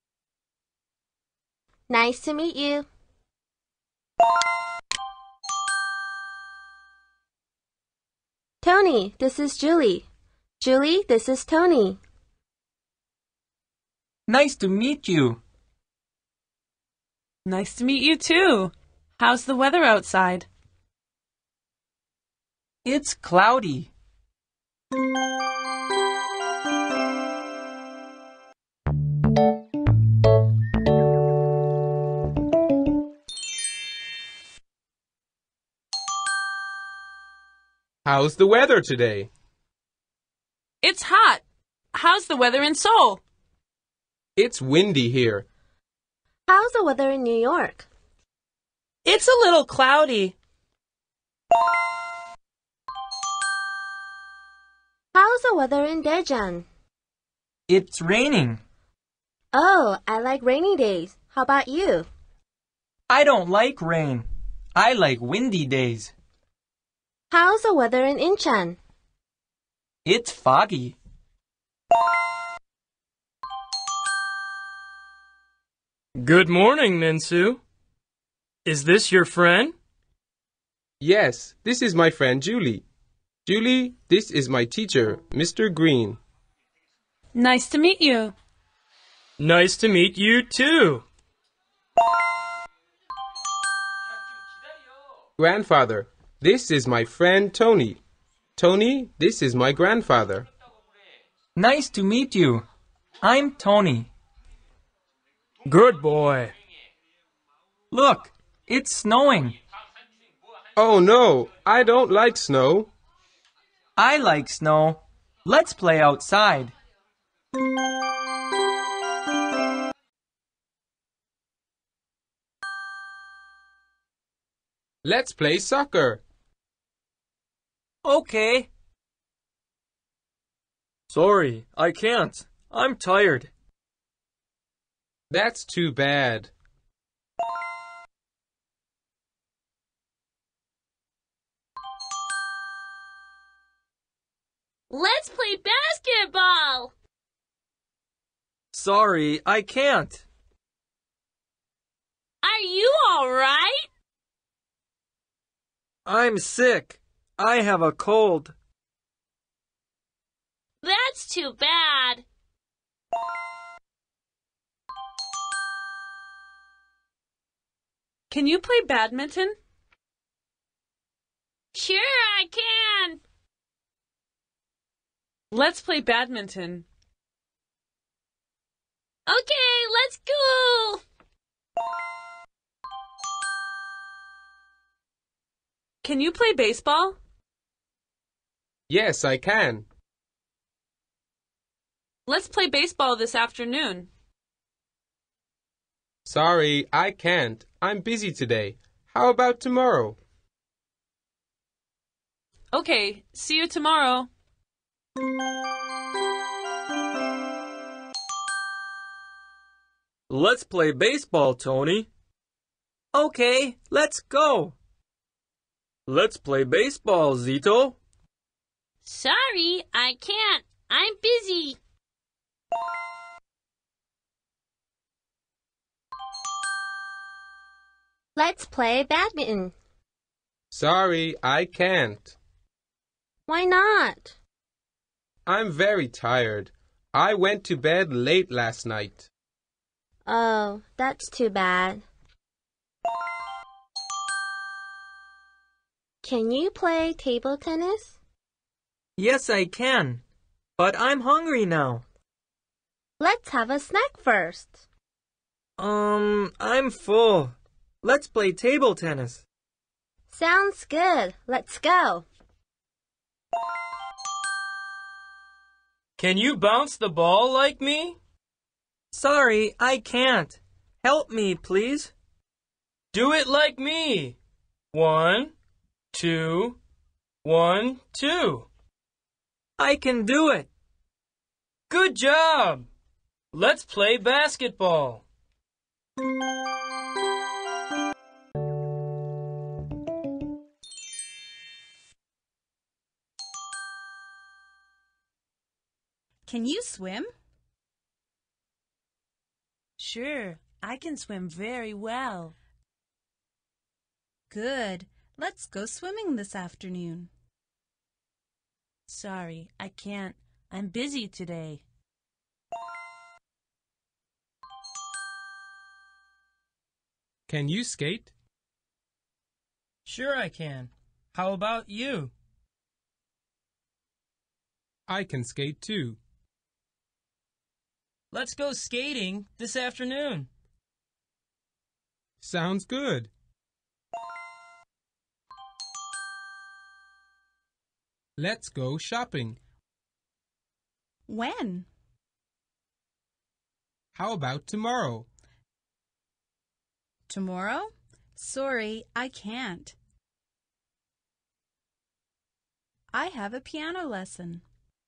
Nice to meet you. Tony, this is Julie. Julie, this is Tony. Nice to meet you. Nice to meet you too. How's the weather outside? It's cloudy. How's the weather today? It's hot. How's the weather in Seoul? It's windy here. How's the weather in New York? It's a little cloudy. How's the weather in Daejeon? It's raining. Oh, I like rainy days. How about you? I don't like rain. I like windy days. How's the weather in Incheon? It's foggy. Good morning, Minsu. Is this your friend? Yes, this is my friend Julie. Julie, this is my teacher, Mr. Green. Nice to meet you. Nice to meet you too. Grandfather, this is my friend Tony. Tony, this is my grandfather. Nice to meet you. I'm Tony. Good boy. Look, it's snowing. Oh no, I don't like snow. I like snow. Let's play outside. Let's play soccer. Okay. Sorry, I can't. I'm tired. That's too bad. Let's play basketball. Sorry, I can't. Are you all right? I'm sick. I have a cold. That's too bad. Can you play badminton? Sure, I can. Let's play badminton. Okay, let's go. Can you play baseball? Yes, I can. Let's play baseball this afternoon. Sorry, I can't. I'm busy today. How about tomorrow? Okay, see you tomorrow. Let's play baseball, Tony. Okay, let's go. Let's play baseball, Zito. Sorry, I can't. I'm busy. Let's play badminton. Sorry, I can't. Why not? I'm very tired. I went to bed late last night. Oh, that's too bad. Can you play table tennis? Yes, I can. But I'm hungry now. Let's have a snack first. I'm full. Let's play table tennis. Sounds good. Let's go. Can you bounce the ball like me? Sorry, I can't. Help me, please. Do it like me. 1, 2, 1, 2. I can do it. Good job. Let's play basketball. Can you swim? Sure, I can swim very well. Good. Let's go swimming this afternoon. Sorry, I can't. I'm busy today. Can you skate? Sure I can. How about you? I can skate too. Let's go skating this afternoon. Sounds good. Let's go shopping. When? How about tomorrow? Tomorrow? Sorry, I can't. I have a piano lesson.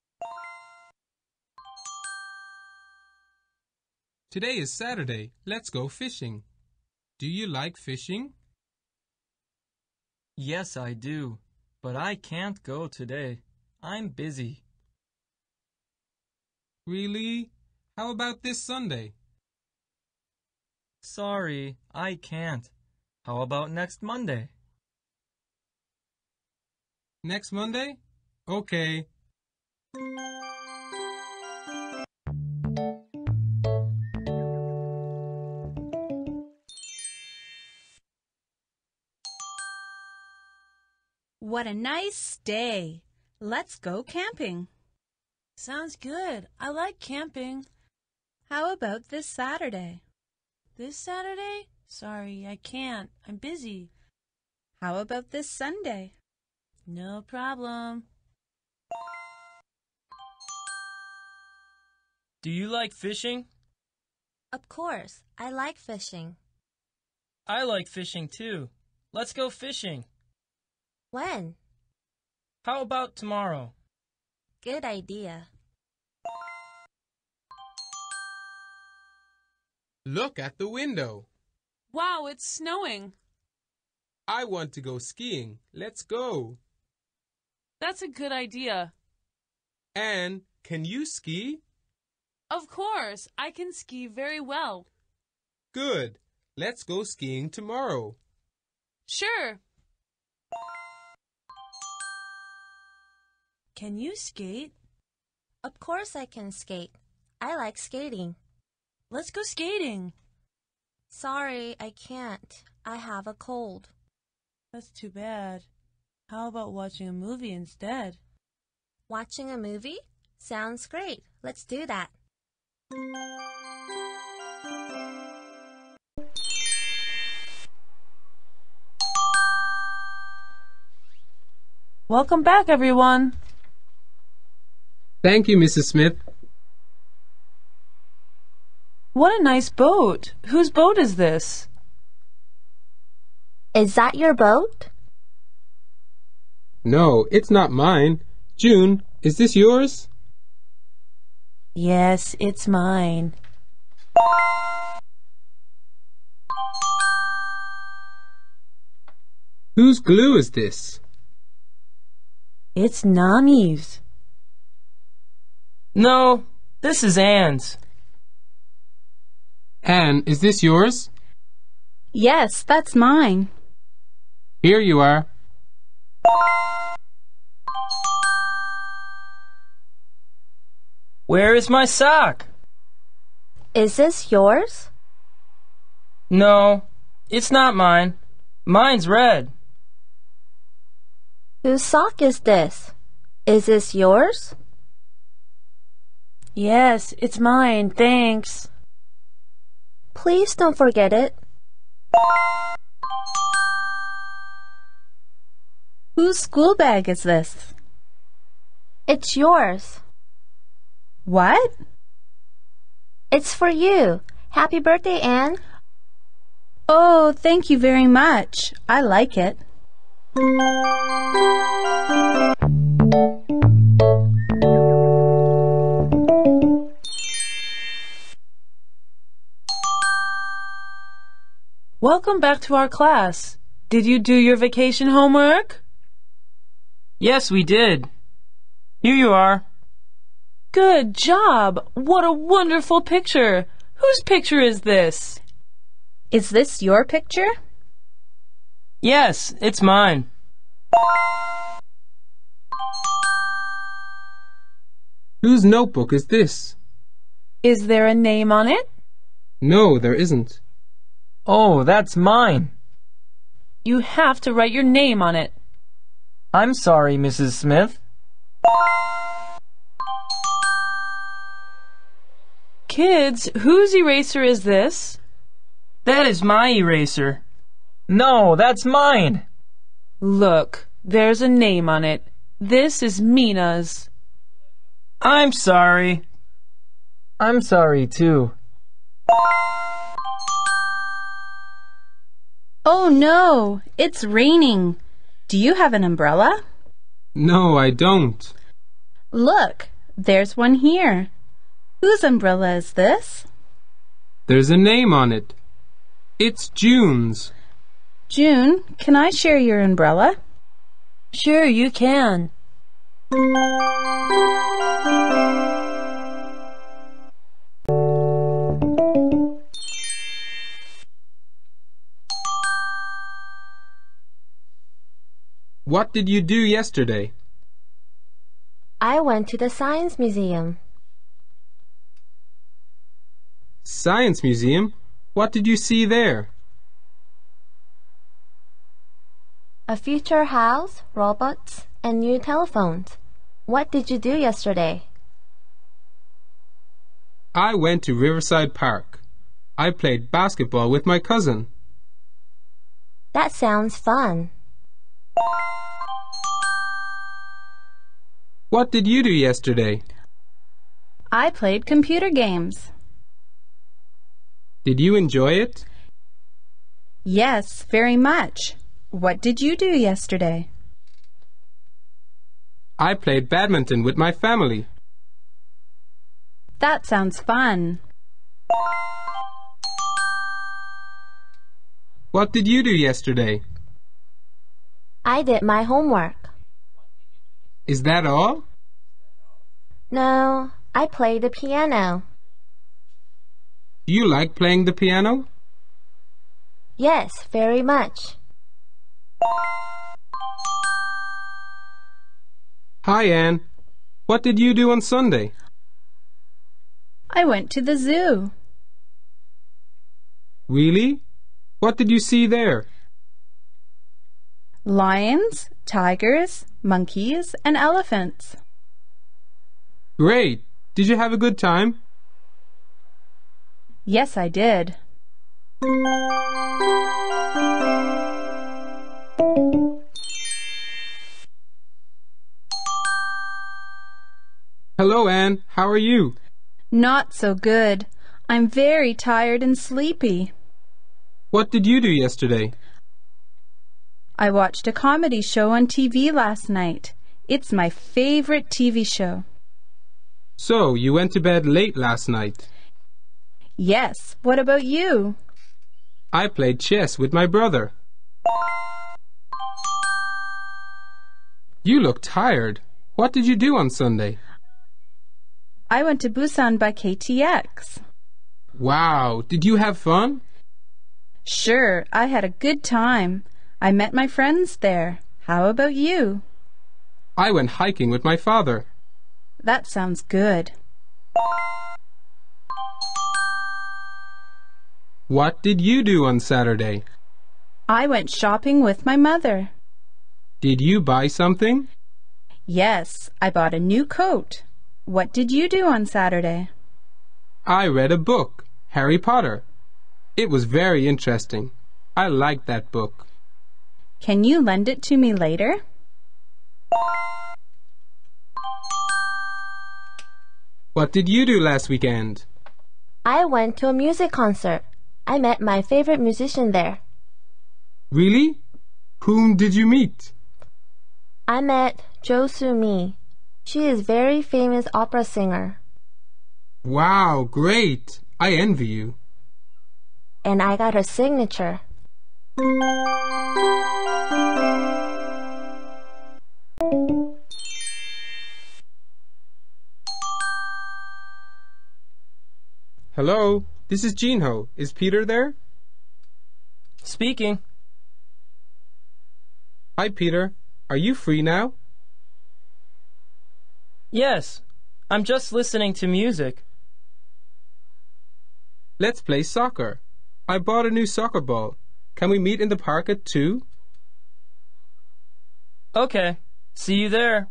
Today is Saturday. Let's go fishing. Do you like fishing? Yes, I do. But I can't go today. I'm busy. Really? How about this Sunday? Sorry, I can't. How about next Monday? Next Monday? Okay. What a nice day. Let's go camping. Sounds good. I like camping. How about this Saturday? This Saturday? Sorry, I can't. I'm busy. How about this Sunday? No problem. Do you like fishing? Of course, I like fishing. I like fishing too. Let's go fishing. When? How about tomorrow? Good idea. Look at the window. Wow, it's snowing. I want to go skiing. Let's go. That's a good idea. Anne, can you ski? Of course, I can ski very well. Good. Let's go skiing tomorrow. Sure. Can you skate? Of course I can skate. I like skating. Let's go skating. Sorry, I can't. I have a cold. That's too bad. How about watching a movie instead? Watching a movie? Sounds great. Let's do that. Welcome back, everyone. Thank you, Mrs. Smith. What a nice boat. Whose boat is this? Is that your boat? No, it's not mine. June, is this yours? Yes, it's mine. Whose glue is this? It's Nami's. No, this is Anne's. Anne, is this yours? Yes, that's mine. Here you are. Where is my sock? Is this yours? No, it's not mine. Mine's red. Whose sock is this? Is this yours? Yes, it's mine, thanks. Please don't forget it. Whose school bag is this? It's yours. What? It's for you. Happy birthday, Anne. Oh, thank you very much. I like it. Welcome back to our class. Did you do your vacation homework? Yes, we did. Here you are. Good job! What a wonderful picture! Whose picture is this? Is this your picture? Yes, it's mine. Whose notebook is this? Is there a name on it? No, there isn't. Oh, that's mine. You have to write your name on it. I'm sorry, Mrs. Smith. Kids, whose eraser is this? That is my eraser. No, that's mine. Look, there's a name on it. This is Mina's. I'm sorry. I'm sorry, too. Oh no, it's raining. Do you have an umbrella? No, I don't. Look, there's one here. Whose umbrella is this? There's a name on it. It's June's. June, can I share your umbrella? Sure, you can. What did you do yesterday? I went to the Science Museum. Science Museum? What did you see there? A future house, robots, and new telephones. What did you do yesterday? I went to Riverside Park. I played basketball with my cousin. That sounds fun. What did you do yesterday? I played computer games. Did you enjoy it? Yes, very much. What did you do yesterday? I played badminton with my family. That sounds fun. What did you do yesterday? I did my homework. Is that all? No, I played the piano. Do you like playing the piano? Yes, very much. Hi, Anne. What did you do on Sunday? I went to the zoo. Really? What did you see there? Lions, tigers, monkeys, and elephants. Great. Did you have a good time? Yes, I did. Hello, Anne. How are you? Not so good. I'm very tired and sleepy. What did you do yesterday? I watched a comedy show on TV last night. It's my favorite TV show. So, you went to bed late last night? Yes. What about you? I played chess with my brother. You look tired. What did you do on Sunday? I went to Busan by KTX. Wow, did you have fun? Sure, I had a good time. I met my friends there. How about you? I went hiking with my father. That sounds good. What did you do on Saturday? I went shopping with my mother. Did you buy something? Yes, I bought a new coat. What did you do on Saturday? I read a book, Harry Potter. It was very interesting. I liked that book. Can you lend it to me later? What did you do last weekend? I went to a music concert. I met my favorite musician there. Really? Whom did you meet? I met Jo Soo-mi. She is very famous opera singer. Wow, great. I envy you. And I got her signature. Hello, this is Jinho. Is Peter there? Speaking. Hi, Peter. Are you free now? Yes, I'm just listening to music. Let's play soccer. I bought a new soccer ball. Can we meet in the park at 2? Okay, see you there.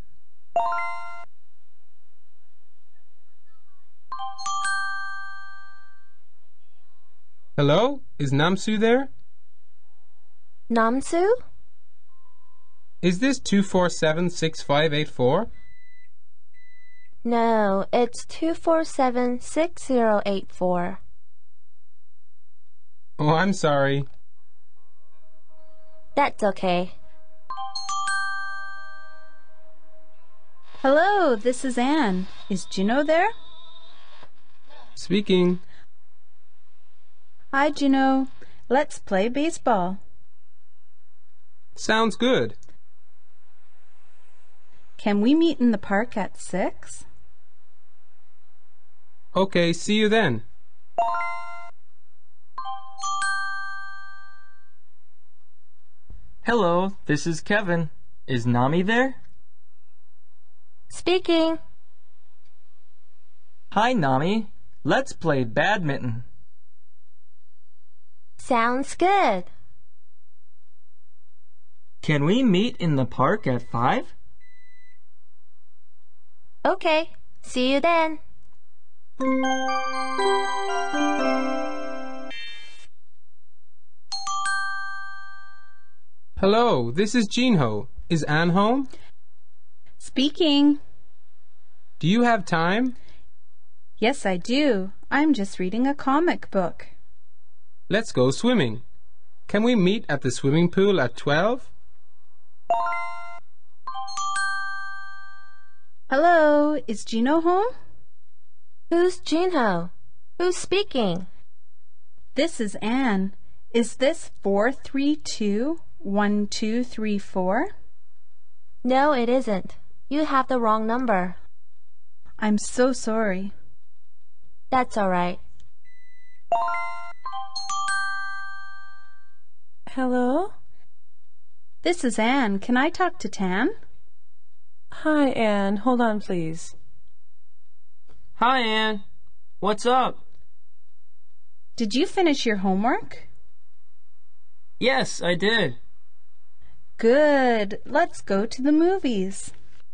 Hello, is Namsu there? Namsu? Is this 247-6584? No, it's 247-6084. Oh, I'm sorry. That's okay. Hello, this is Anne. Is Juno there? Speaking. Hi, Juno. Let's play baseball. Sounds good. Can we meet in the park at 6? Okay, see you then. Hello, this is Kevin. Is Nami there? Speaking. Hi, Nami. Let's play badminton. Sounds good. Can we meet in the park at 5? Okay, see you then. Hello, this is Jinho. Is Anne home? Speaking. Do you have time? Yes, I do. I'm just reading a comic book. Let's go swimming. Can we meet at the swimming pool at 12? Hello, is Gino home? Who's Jinho? Who's speaking? This is Anne. Is this 432-1234? No, it isn't. You have the wrong number. I'm so sorry. That's all right. Hello? This is Anne. Can I talk to Tan? Hi, Anne. Hold on, please. Hi, Anne. What's up? Did you finish your homework? Yes, I did. Good. Let's go to the movies.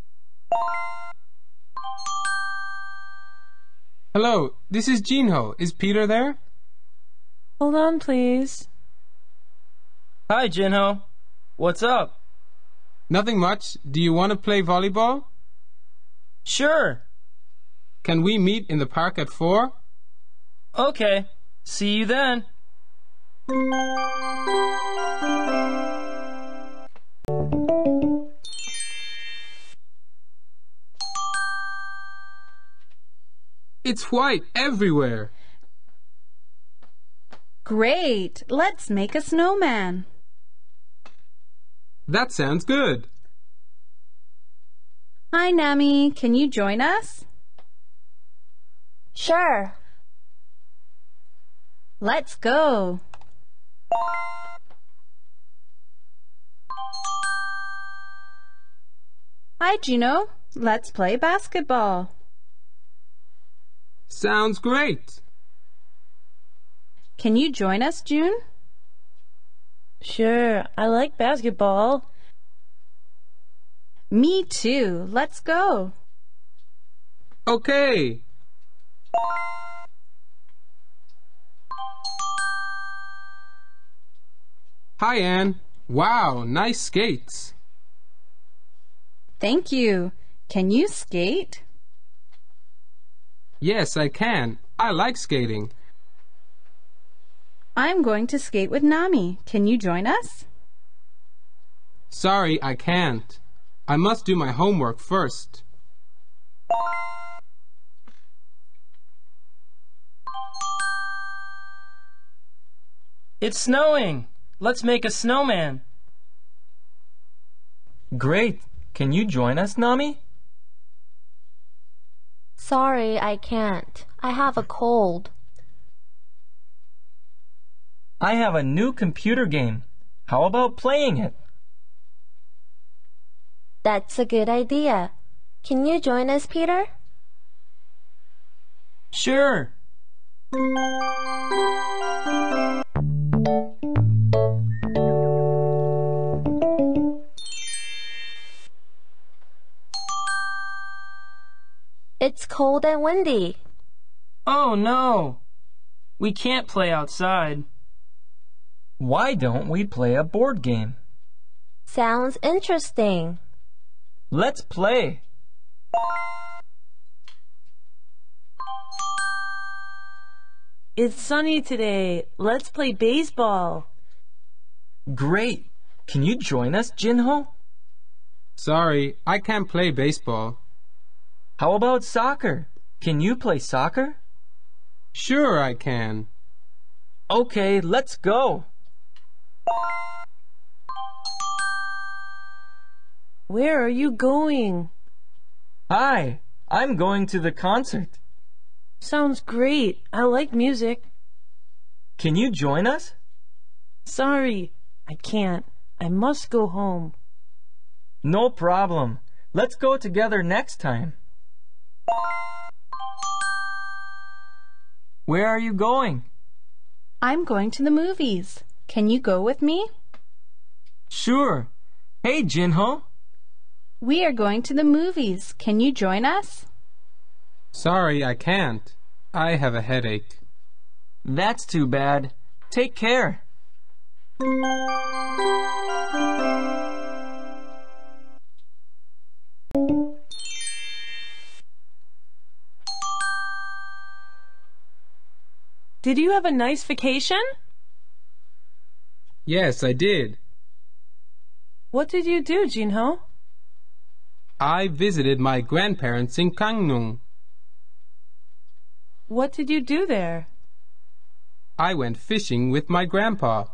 Hello, this is Jinho. Is Peter there? Hold on, please. Hi, Jinho. What's up? Nothing much. Do you want to play volleyball? Sure. Can we meet in the park at 4? Okay. See you then. It's white everywhere. Great. Let's make a snowman. That sounds good. Hi, Nami. Can you join us? Sure. Let's go. Hi, Gino. Let's play basketball. Sounds great. Can you join us, June? Sure, I like basketball. Me too. Let's go. Okay. Hi, Anne. Wow, nice skates. Thank you. Can you skate? Yes, I can. I like skating. I'm going to skate with Nami. Can you join us? Sorry, I can't. I must do my homework first. It's snowing. Let's make a snowman. Great. Can you join us, Nami? Sorry, I can't. I have a cold. I have a new computer game. How about playing it? That's a good idea. Can you join us, Peter? Sure. It's cold and windy. Oh no. We can't play outside. Why don't we play a board game? Sounds interesting. Let's play. It's sunny today. Let's play baseball. Great. Can you join us, Jinho? Sorry, I can't play baseball. How about soccer? Can you play soccer? Sure, I can. Okay, let's go. Where are you going? Hi, I'm going to the concert. Sounds great. I like music. Can you join us? Sorry, I can't. I must go home. No problem. Let's go together next time. Where are you going? I'm going to the movies. Can you go with me? Sure. Hey, Jinho. We are going to the movies. Can you join us? Sorry, I can't. I have a headache. That's too bad. Take care. Did you have a nice vacation? Yes, I did. What did you do, Jinho? I visited my grandparents in Gangneung. What did you do there? I went fishing with my grandpa.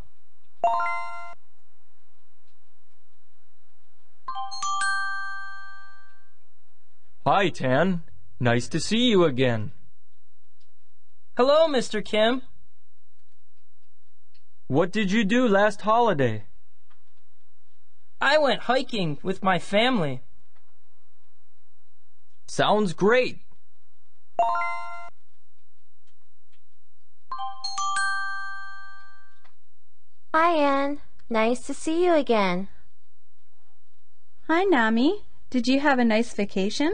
Hi, Tan. Nice to see you again. Hello, Mr. Kim. What did you do last holiday? I went hiking with my family. Sounds great. Hi, Anne. Nice to see you again. Hi, Nami. Did you have a nice vacation?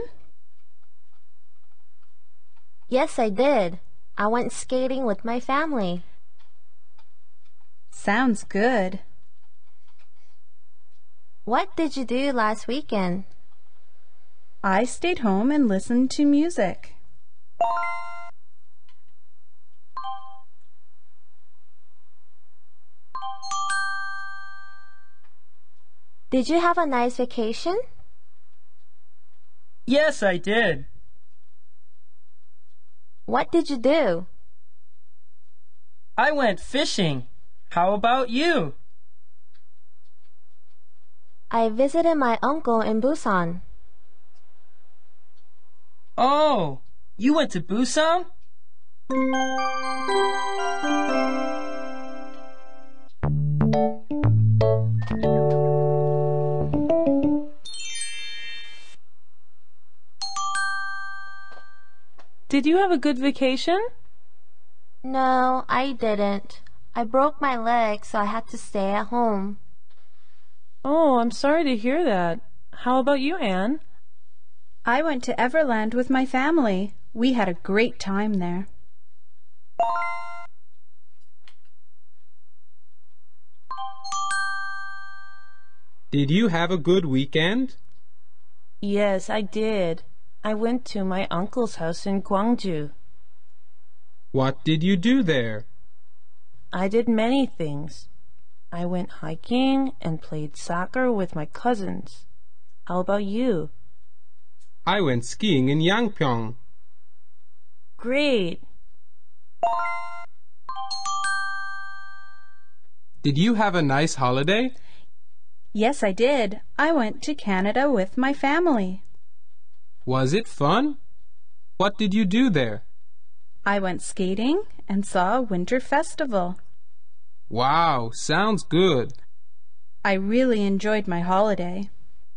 Yes, I did. I went skating with my family. Sounds good. What did you do last weekend? I stayed home and listened to music. Did you have a nice vacation? Yes, I did. What did you do? I went fishing. How about you? I visited my uncle in Busan. Oh, you went to Busan? Did you have a good vacation? No, I didn't. I broke my leg, so I had to stay at home. Oh, I'm sorry to hear that. How about you, Anne? I went to Everland with my family. We had a great time there. Did you have a good weekend? Yes, I did. I went to my uncle's house in Gwangju. What did you do there? I did many things. I went hiking and played soccer with my cousins. How about you? I went skiing in Yangpyeong. Great. Did you have a nice holiday? Yes, I did. I went to Canada with my family. Was it fun? What did you do there? I went skating and saw a winter festival. Wow, sounds good. I really enjoyed my holiday.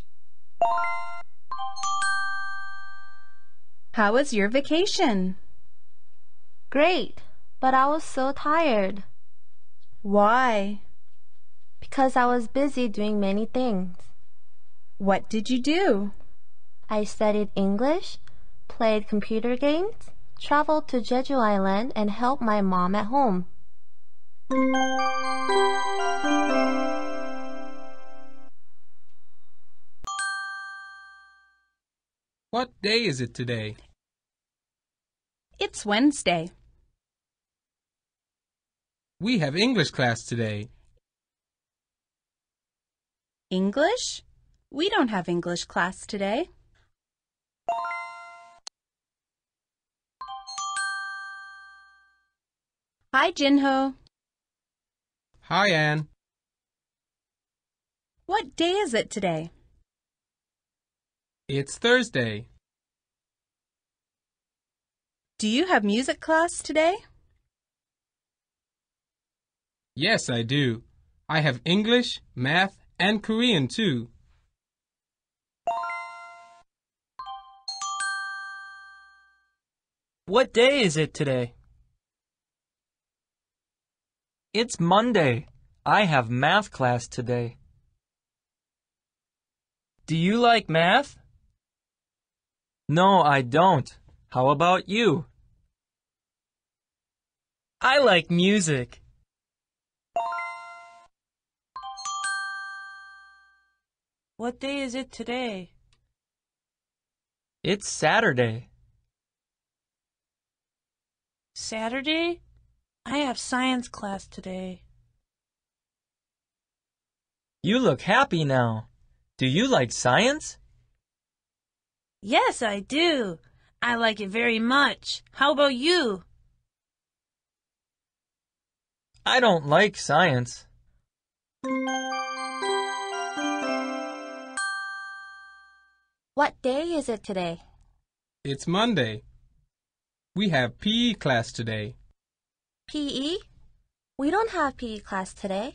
How was your vacation? Great, but I was so tired. Why? Because I was busy doing many things. What did you do? I studied English, played computer games, traveled to Jeju Island, and helped my mom at home. What day is it today? It's Wednesday. We have English class today. English? We don't have English class today. Hi, Jinho. Hi, Anne. What day is it today? It's Thursday. Do you have music class today? Yes, I do. I have English, math, and Korean too. What day is it today? It's Monday. I have math class today. Do you like math? No, I don't. How about you? I like music. What day is it today? It's Saturday. Saturday? I have science class today. You look happy now. Do you like science? Yes, I do. I like it very much. How about you? I don't like science. What day is it today? It's Monday. We have PE class today. PE? We don't have PE class today.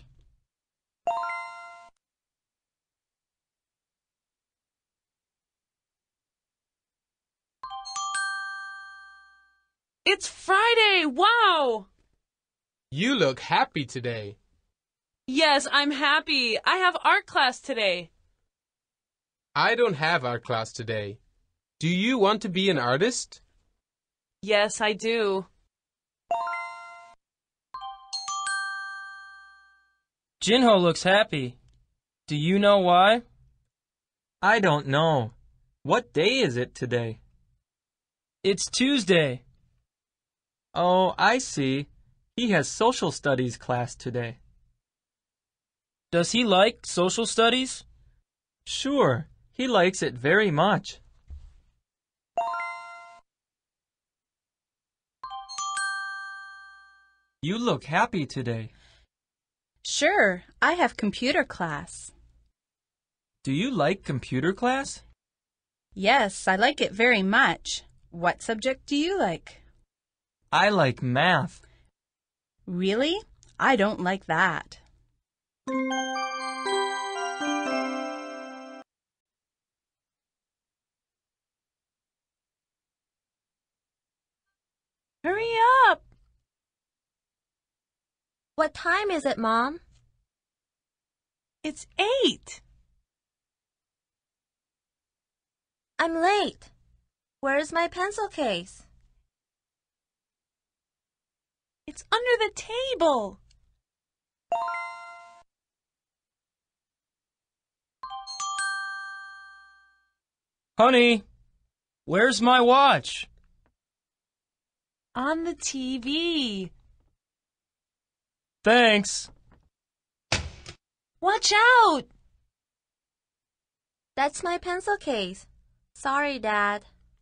It's Friday! Wow! You look happy today. Yes, I'm happy. I have art class today. I don't have art class today. Do you want to be an artist? Yes, I do. Jinho looks happy. Do you know why? I don't know. What day is it today? It's Tuesday. Oh, I see. He has social studies class today. Does he like social studies? Sure, he likes it very much. You look happy today. Sure, I have computer class. Do you like computer class? Yes, I like it very much. What subject do you like? I like math. Really? I don't like that. Hurry up! What time is it, Mom? It's 8. I'm late. Where's my pencil case? It's under the table. Honey, where's my watch? On the TV. Thanks. Watch out! That's my pencil case. Sorry, Dad.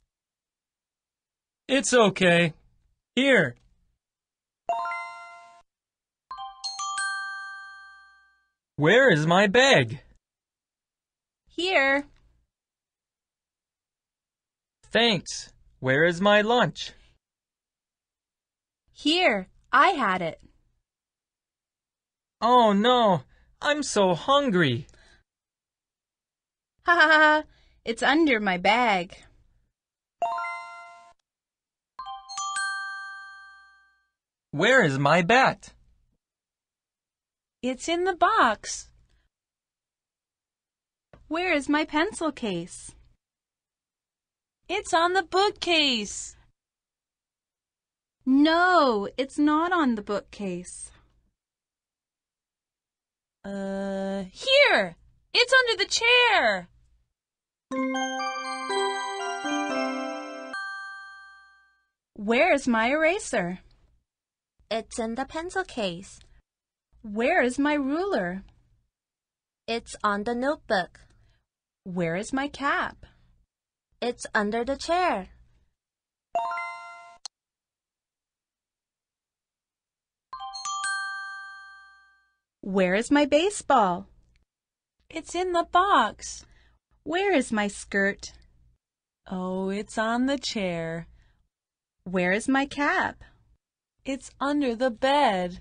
It's okay. Here. Where is my bag? Here. Thanks. Where is my lunch? Here. I had it. Oh no, I'm so hungry. Ha ha ha. It's under my bag. Where is my bat? It's in the box. Where is my pencil case? It's on the bookcase. No, it's not on the bookcase. Here! It's under the chair! Where is my eraser? It's in the pencil case. Where is my ruler? It's on the notebook. Where is my cap? It's under the chair. Where is my baseball? It's in the box. Where is my skirt? Oh, it's on the chair. Where is my cap? It's under the bed.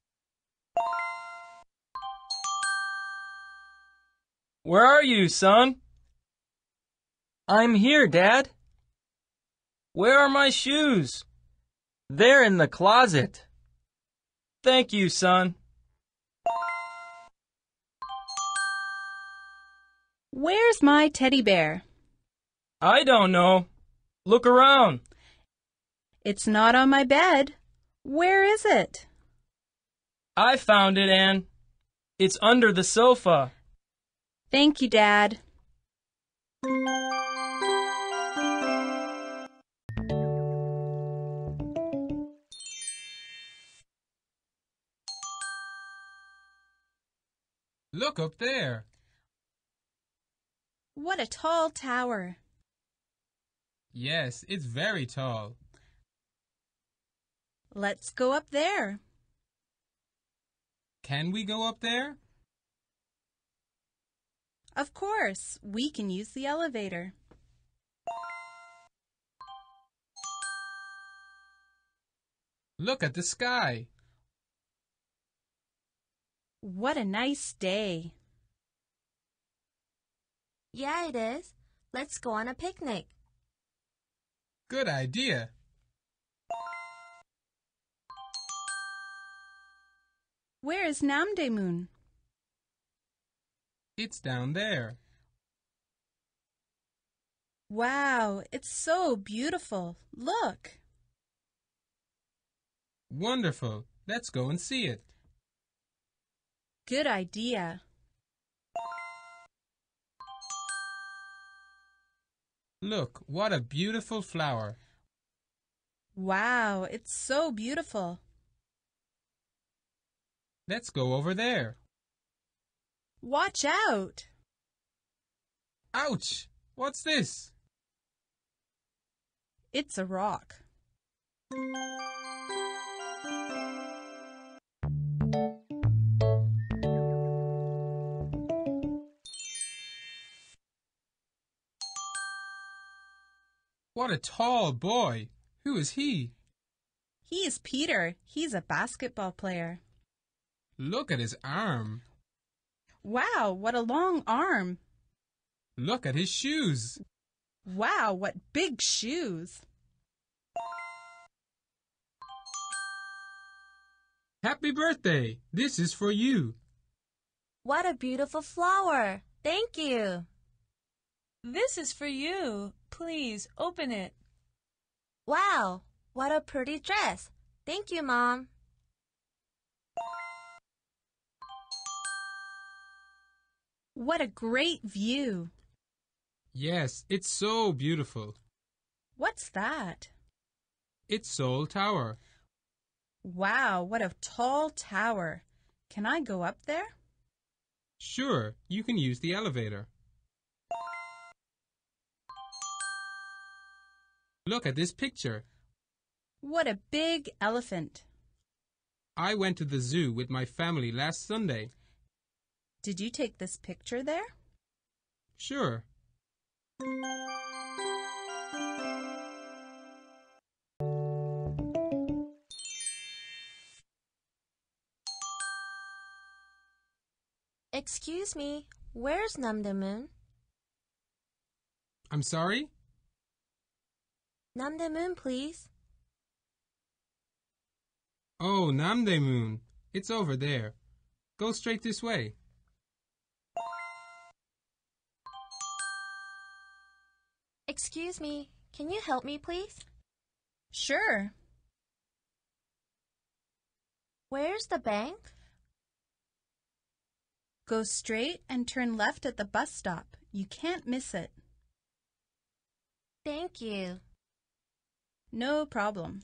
Where are you, son? I'm here, Dad. Where are my shoes? They're in the closet. Thank you, son. Where's my teddy bear? I don't know. Look around. It's not on my bed. Where is it? I found it, Anne. It's under the sofa. Thank you, Dad. Look up there. What a tall tower. Yes, it's very tall. Let's go up there. Can we go up there? Of course, we can use the elevator. Look at the sky. What a nice day. Yeah, it is. Let's go on a picnic. Good idea. Where is Namdaemun? It's down there. Wow, it's so beautiful. Look. Wonderful. Let's go and see it. Good idea. Look, what a beautiful flower. Wow, it's so beautiful. Let's go over there. Watch out! Ouch! What's this? It's a rock. What a tall boy! Who is he? He is Peter. He's a basketball player. Look at his arm. Wow, what a long arm. Look at his shoes. Wow, what big shoes. Happy birthday! This is for you. What a beautiful flower. Thank you. This is for you. Please open it. Wow, what a pretty dress. Thank you, Mom. What a great view. Yes, it's so beautiful. What's that? It's Seoul Tower. Wow, what a tall tower. Can I go up there? Sure, you can use the elevator. Look at this picture. What a big elephant. I went to the zoo with my family last Sunday. Did you take this picture there? Sure. Excuse me, where's Namdaemun? I'm sorry? Namdaemun, please. Oh, Namdaemun. It's over there. Go straight this way. Excuse me, can you help me, please? Sure. Where's the bank? Go straight and turn left at the bus stop. You can't miss it. Thank you. No problem.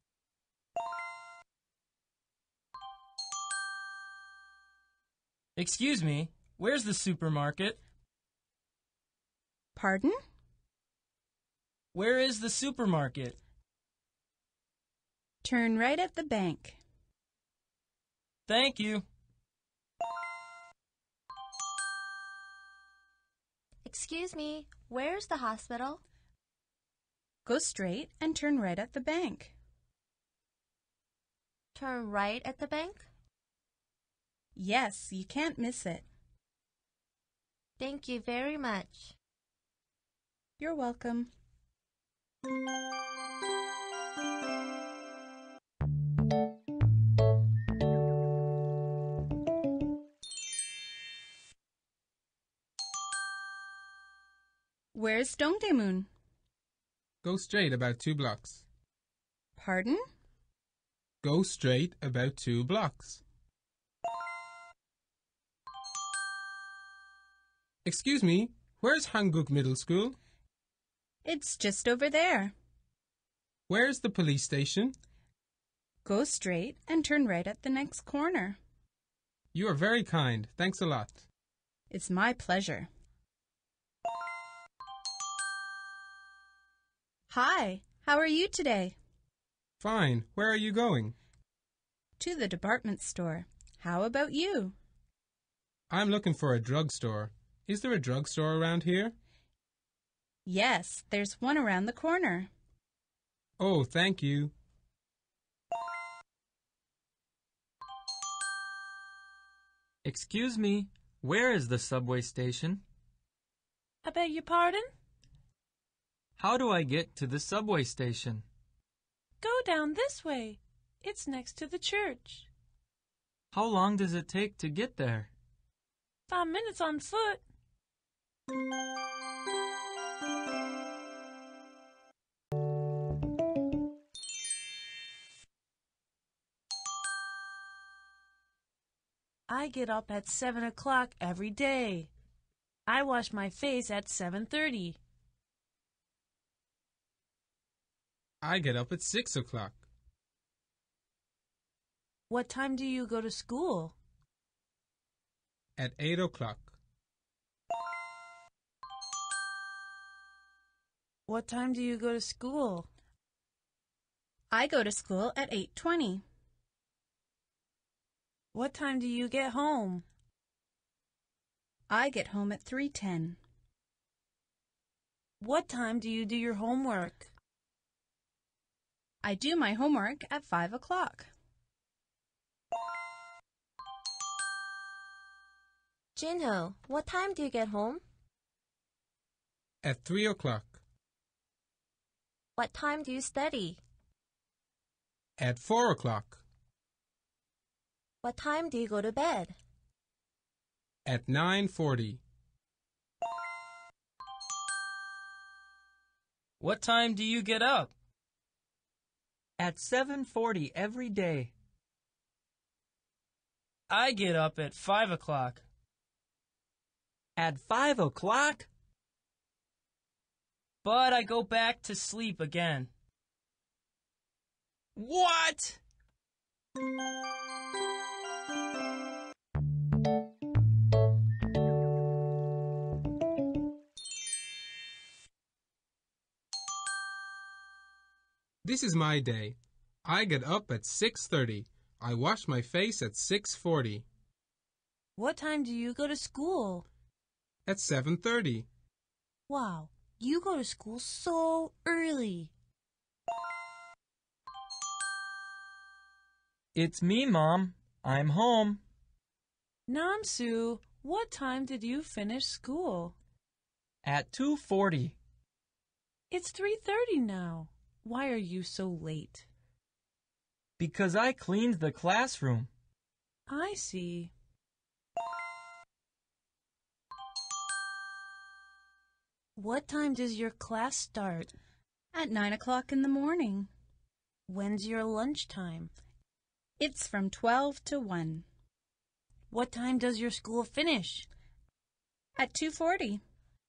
Excuse me, where's the supermarket? Pardon? Where is the supermarket? Turn right at the bank. Thank you. Excuse me, where's the hospital? Go straight and turn right at the bank. Turn right at the bank? Yes, you can't miss it. Thank you very much. You're welcome. Where's Dongdaemun? Go straight about 2 blocks. Pardon? Go straight about 2 blocks. Excuse me, where's Hanguk Middle School? It's just over there. Where's the police station? Go straight and turn right at the next corner. You are very kind. Thanks a lot. It's my pleasure. Hi, how are you today? Fine. Where are you going? To the department store. How about you? I'm looking for a drugstore. Is there a drugstore around here? Yes, there's one around the corner. Oh, thank you. Excuse me, where is the subway station? I beg your pardon? How do I get to the subway station? Go down this way. It's next to the church. How long does it take to get there? 5 minutes on foot. I get up at 7 o'clock every day. I wash my face at 7:30. I get up at 6 o'clock. What time do you go to school? At 8 o'clock. What time do you go to school? I go to school at 8:20. What time do you get home? I get home at 3:10. What time do you do your homework? I do my homework at 5 o'clock. Jinho, what time do you get home? At 3 o'clock. What time do you study? At 4 o'clock. What time do you go to bed? At 9:40. What time do you get up? At 7:40 every day. I get up at 5 o'clock. At 5 o'clock? But I go back to sleep again. What? This is my day. I get up at 6:30. I wash my face at 6:40. What time do you go to school? At 7:30. Wow, you go to school so early. It's me, Mom. I'm home. Namsu, what time did you finish school? At 2:40. It's 3:30 now. Why are you so late? Because I cleaned the classroom. I see. What time does your class start? At 9 o'clock in the morning. When's your lunchtime? It's from 12 to 1. What time does your school finish? At 2:40.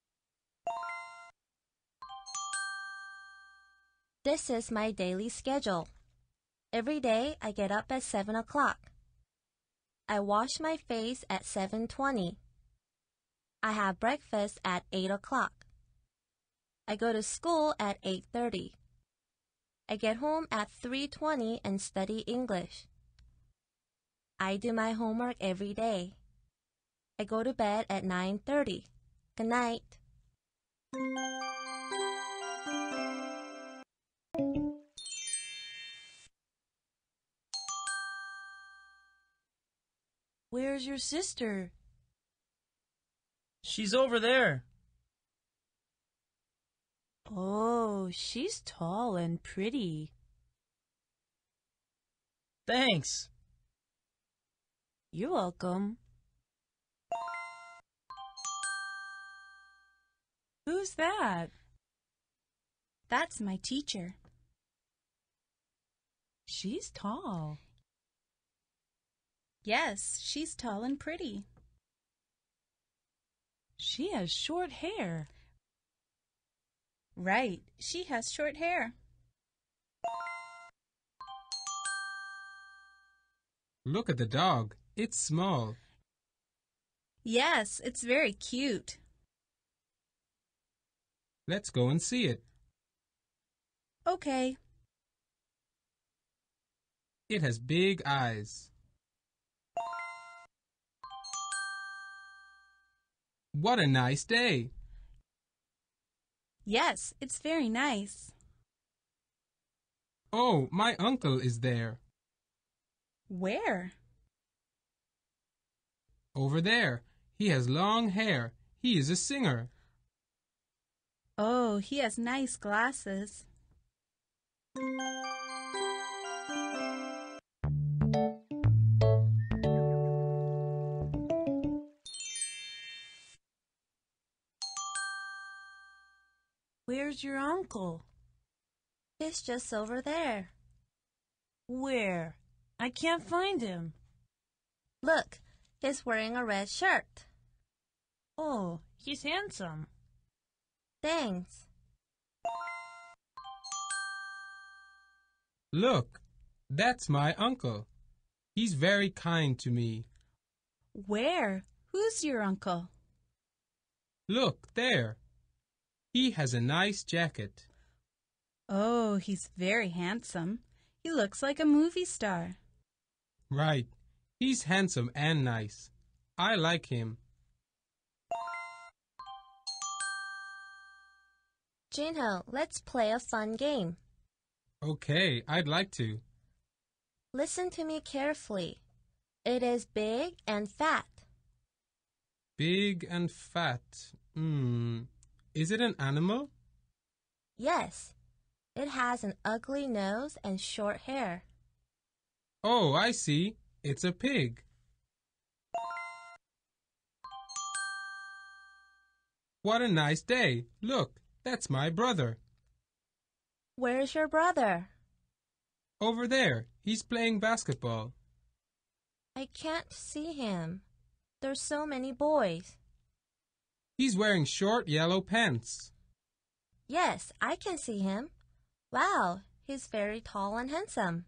This is my daily schedule. Every day I get up at 7 o'clock. I wash my face at 7:20. I have breakfast at 8 o'clock. I go to school at 8:30. I get home at 3:20 and study English. I do my homework every day. I go to bed at 9:30. Good night. Where's your sister? She's over there. Oh, she's tall and pretty. Thanks. You're welcome. Who's that? That's my teacher. She's tall. Yes, she's tall and pretty. She has short hair. Right, she has short hair. Look at the dog. It's small. Yes, it's very cute. Let's go and see it. Okay. It has big eyes. What a nice day. Yes, it's very nice. Oh, my uncle is there. Where? Over there. He has long hair. He is a singer. Oh, he has nice glasses. Where's your uncle? He's just over there. Where? I can't find him. Look, he's wearing a red shirt. Oh, he's handsome. Thanks. Look, that's my uncle. He's very kind to me. Where? Who's your uncle? Look, there. He has a nice jacket. Oh, he's very handsome. He looks like a movie star. Right. He's handsome and nice. I like him. Junho, let's play a fun game. Okay, I'd like to. Listen to me carefully. It is big and fat. Big and fat. Is it an animal? Yes. It has an ugly nose and short hair. Oh, I see. It's a pig. What a nice day. Look, that's my brother. Where's your brother? Over there. He's playing basketball. I can't see him. There's so many boys. He's wearing short yellow pants. Yes, I can see him. Wow, he's very tall and handsome.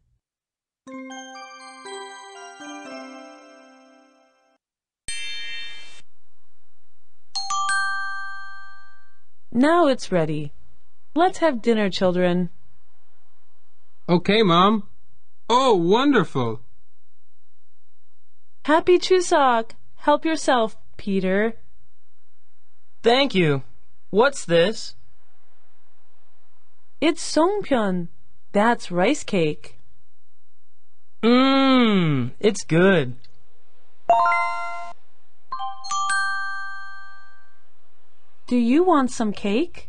Now it's ready. Let's have dinner, children. Okay, Mom. Oh, wonderful. Happy Chuseok. Help yourself, Peter. Thank you. What's this? It's songpyeon. That's rice cake. It's good. Do you want some cake?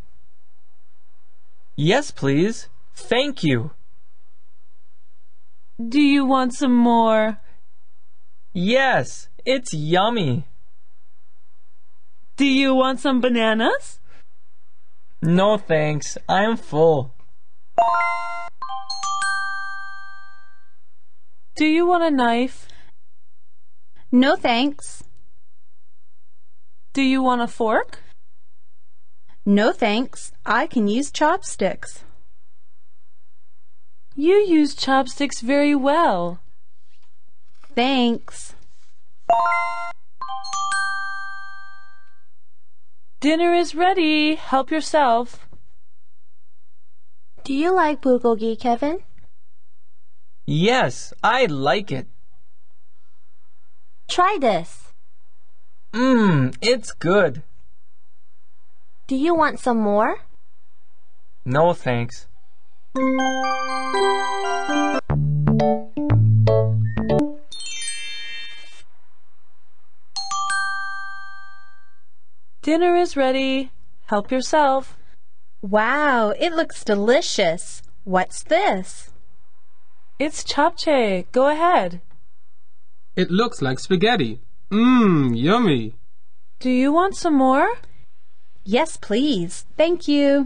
Yes, please. Thank you. Do you want some more? Yes, it's yummy. Do you want some bananas? No, thanks. I'm full. Do you want a knife? No thanks. Do you want a fork? No thanks. I can use chopsticks. You use chopsticks very well. Thanks. Dinner is ready. Help yourself. Do you like bulgogi, Kevin? Yes, I like it. Try this. It's good. Do you want some more? No, thanks. Dinner is ready. Help yourself. Wow, it looks delicious. What's this? It's japchae. Go ahead. It looks like spaghetti. Yummy. Do you want some more? Yes, please. Thank you.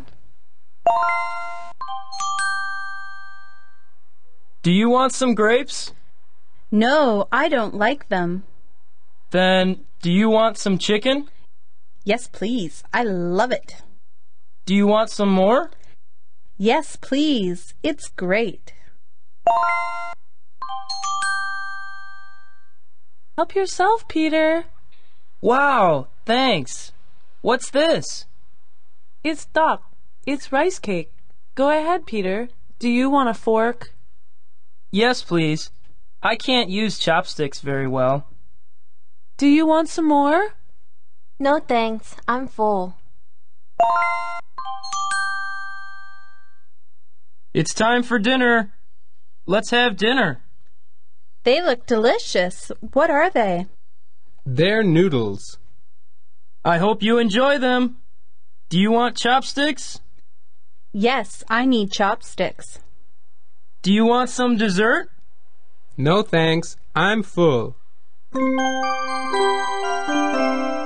Do you want some grapes? No, I don't like them. Then, do you want some chicken? Yes, please. I love it. Do you want some more? Yes, please. It's great. Help yourself, Peter. Wow, thanks. What's this? It's dak. It's rice cake. Go ahead, Peter. Do you want a fork? Yes, please. I can't use chopsticks very well. Do you want some more? No thanks. I'm full. It's time for dinner. Let's have dinner. They look delicious. What are they? They're noodles. I hope you enjoy them. Do you want chopsticks? Yes, I need chopsticks. Do you want some dessert? No thanks. I'm full.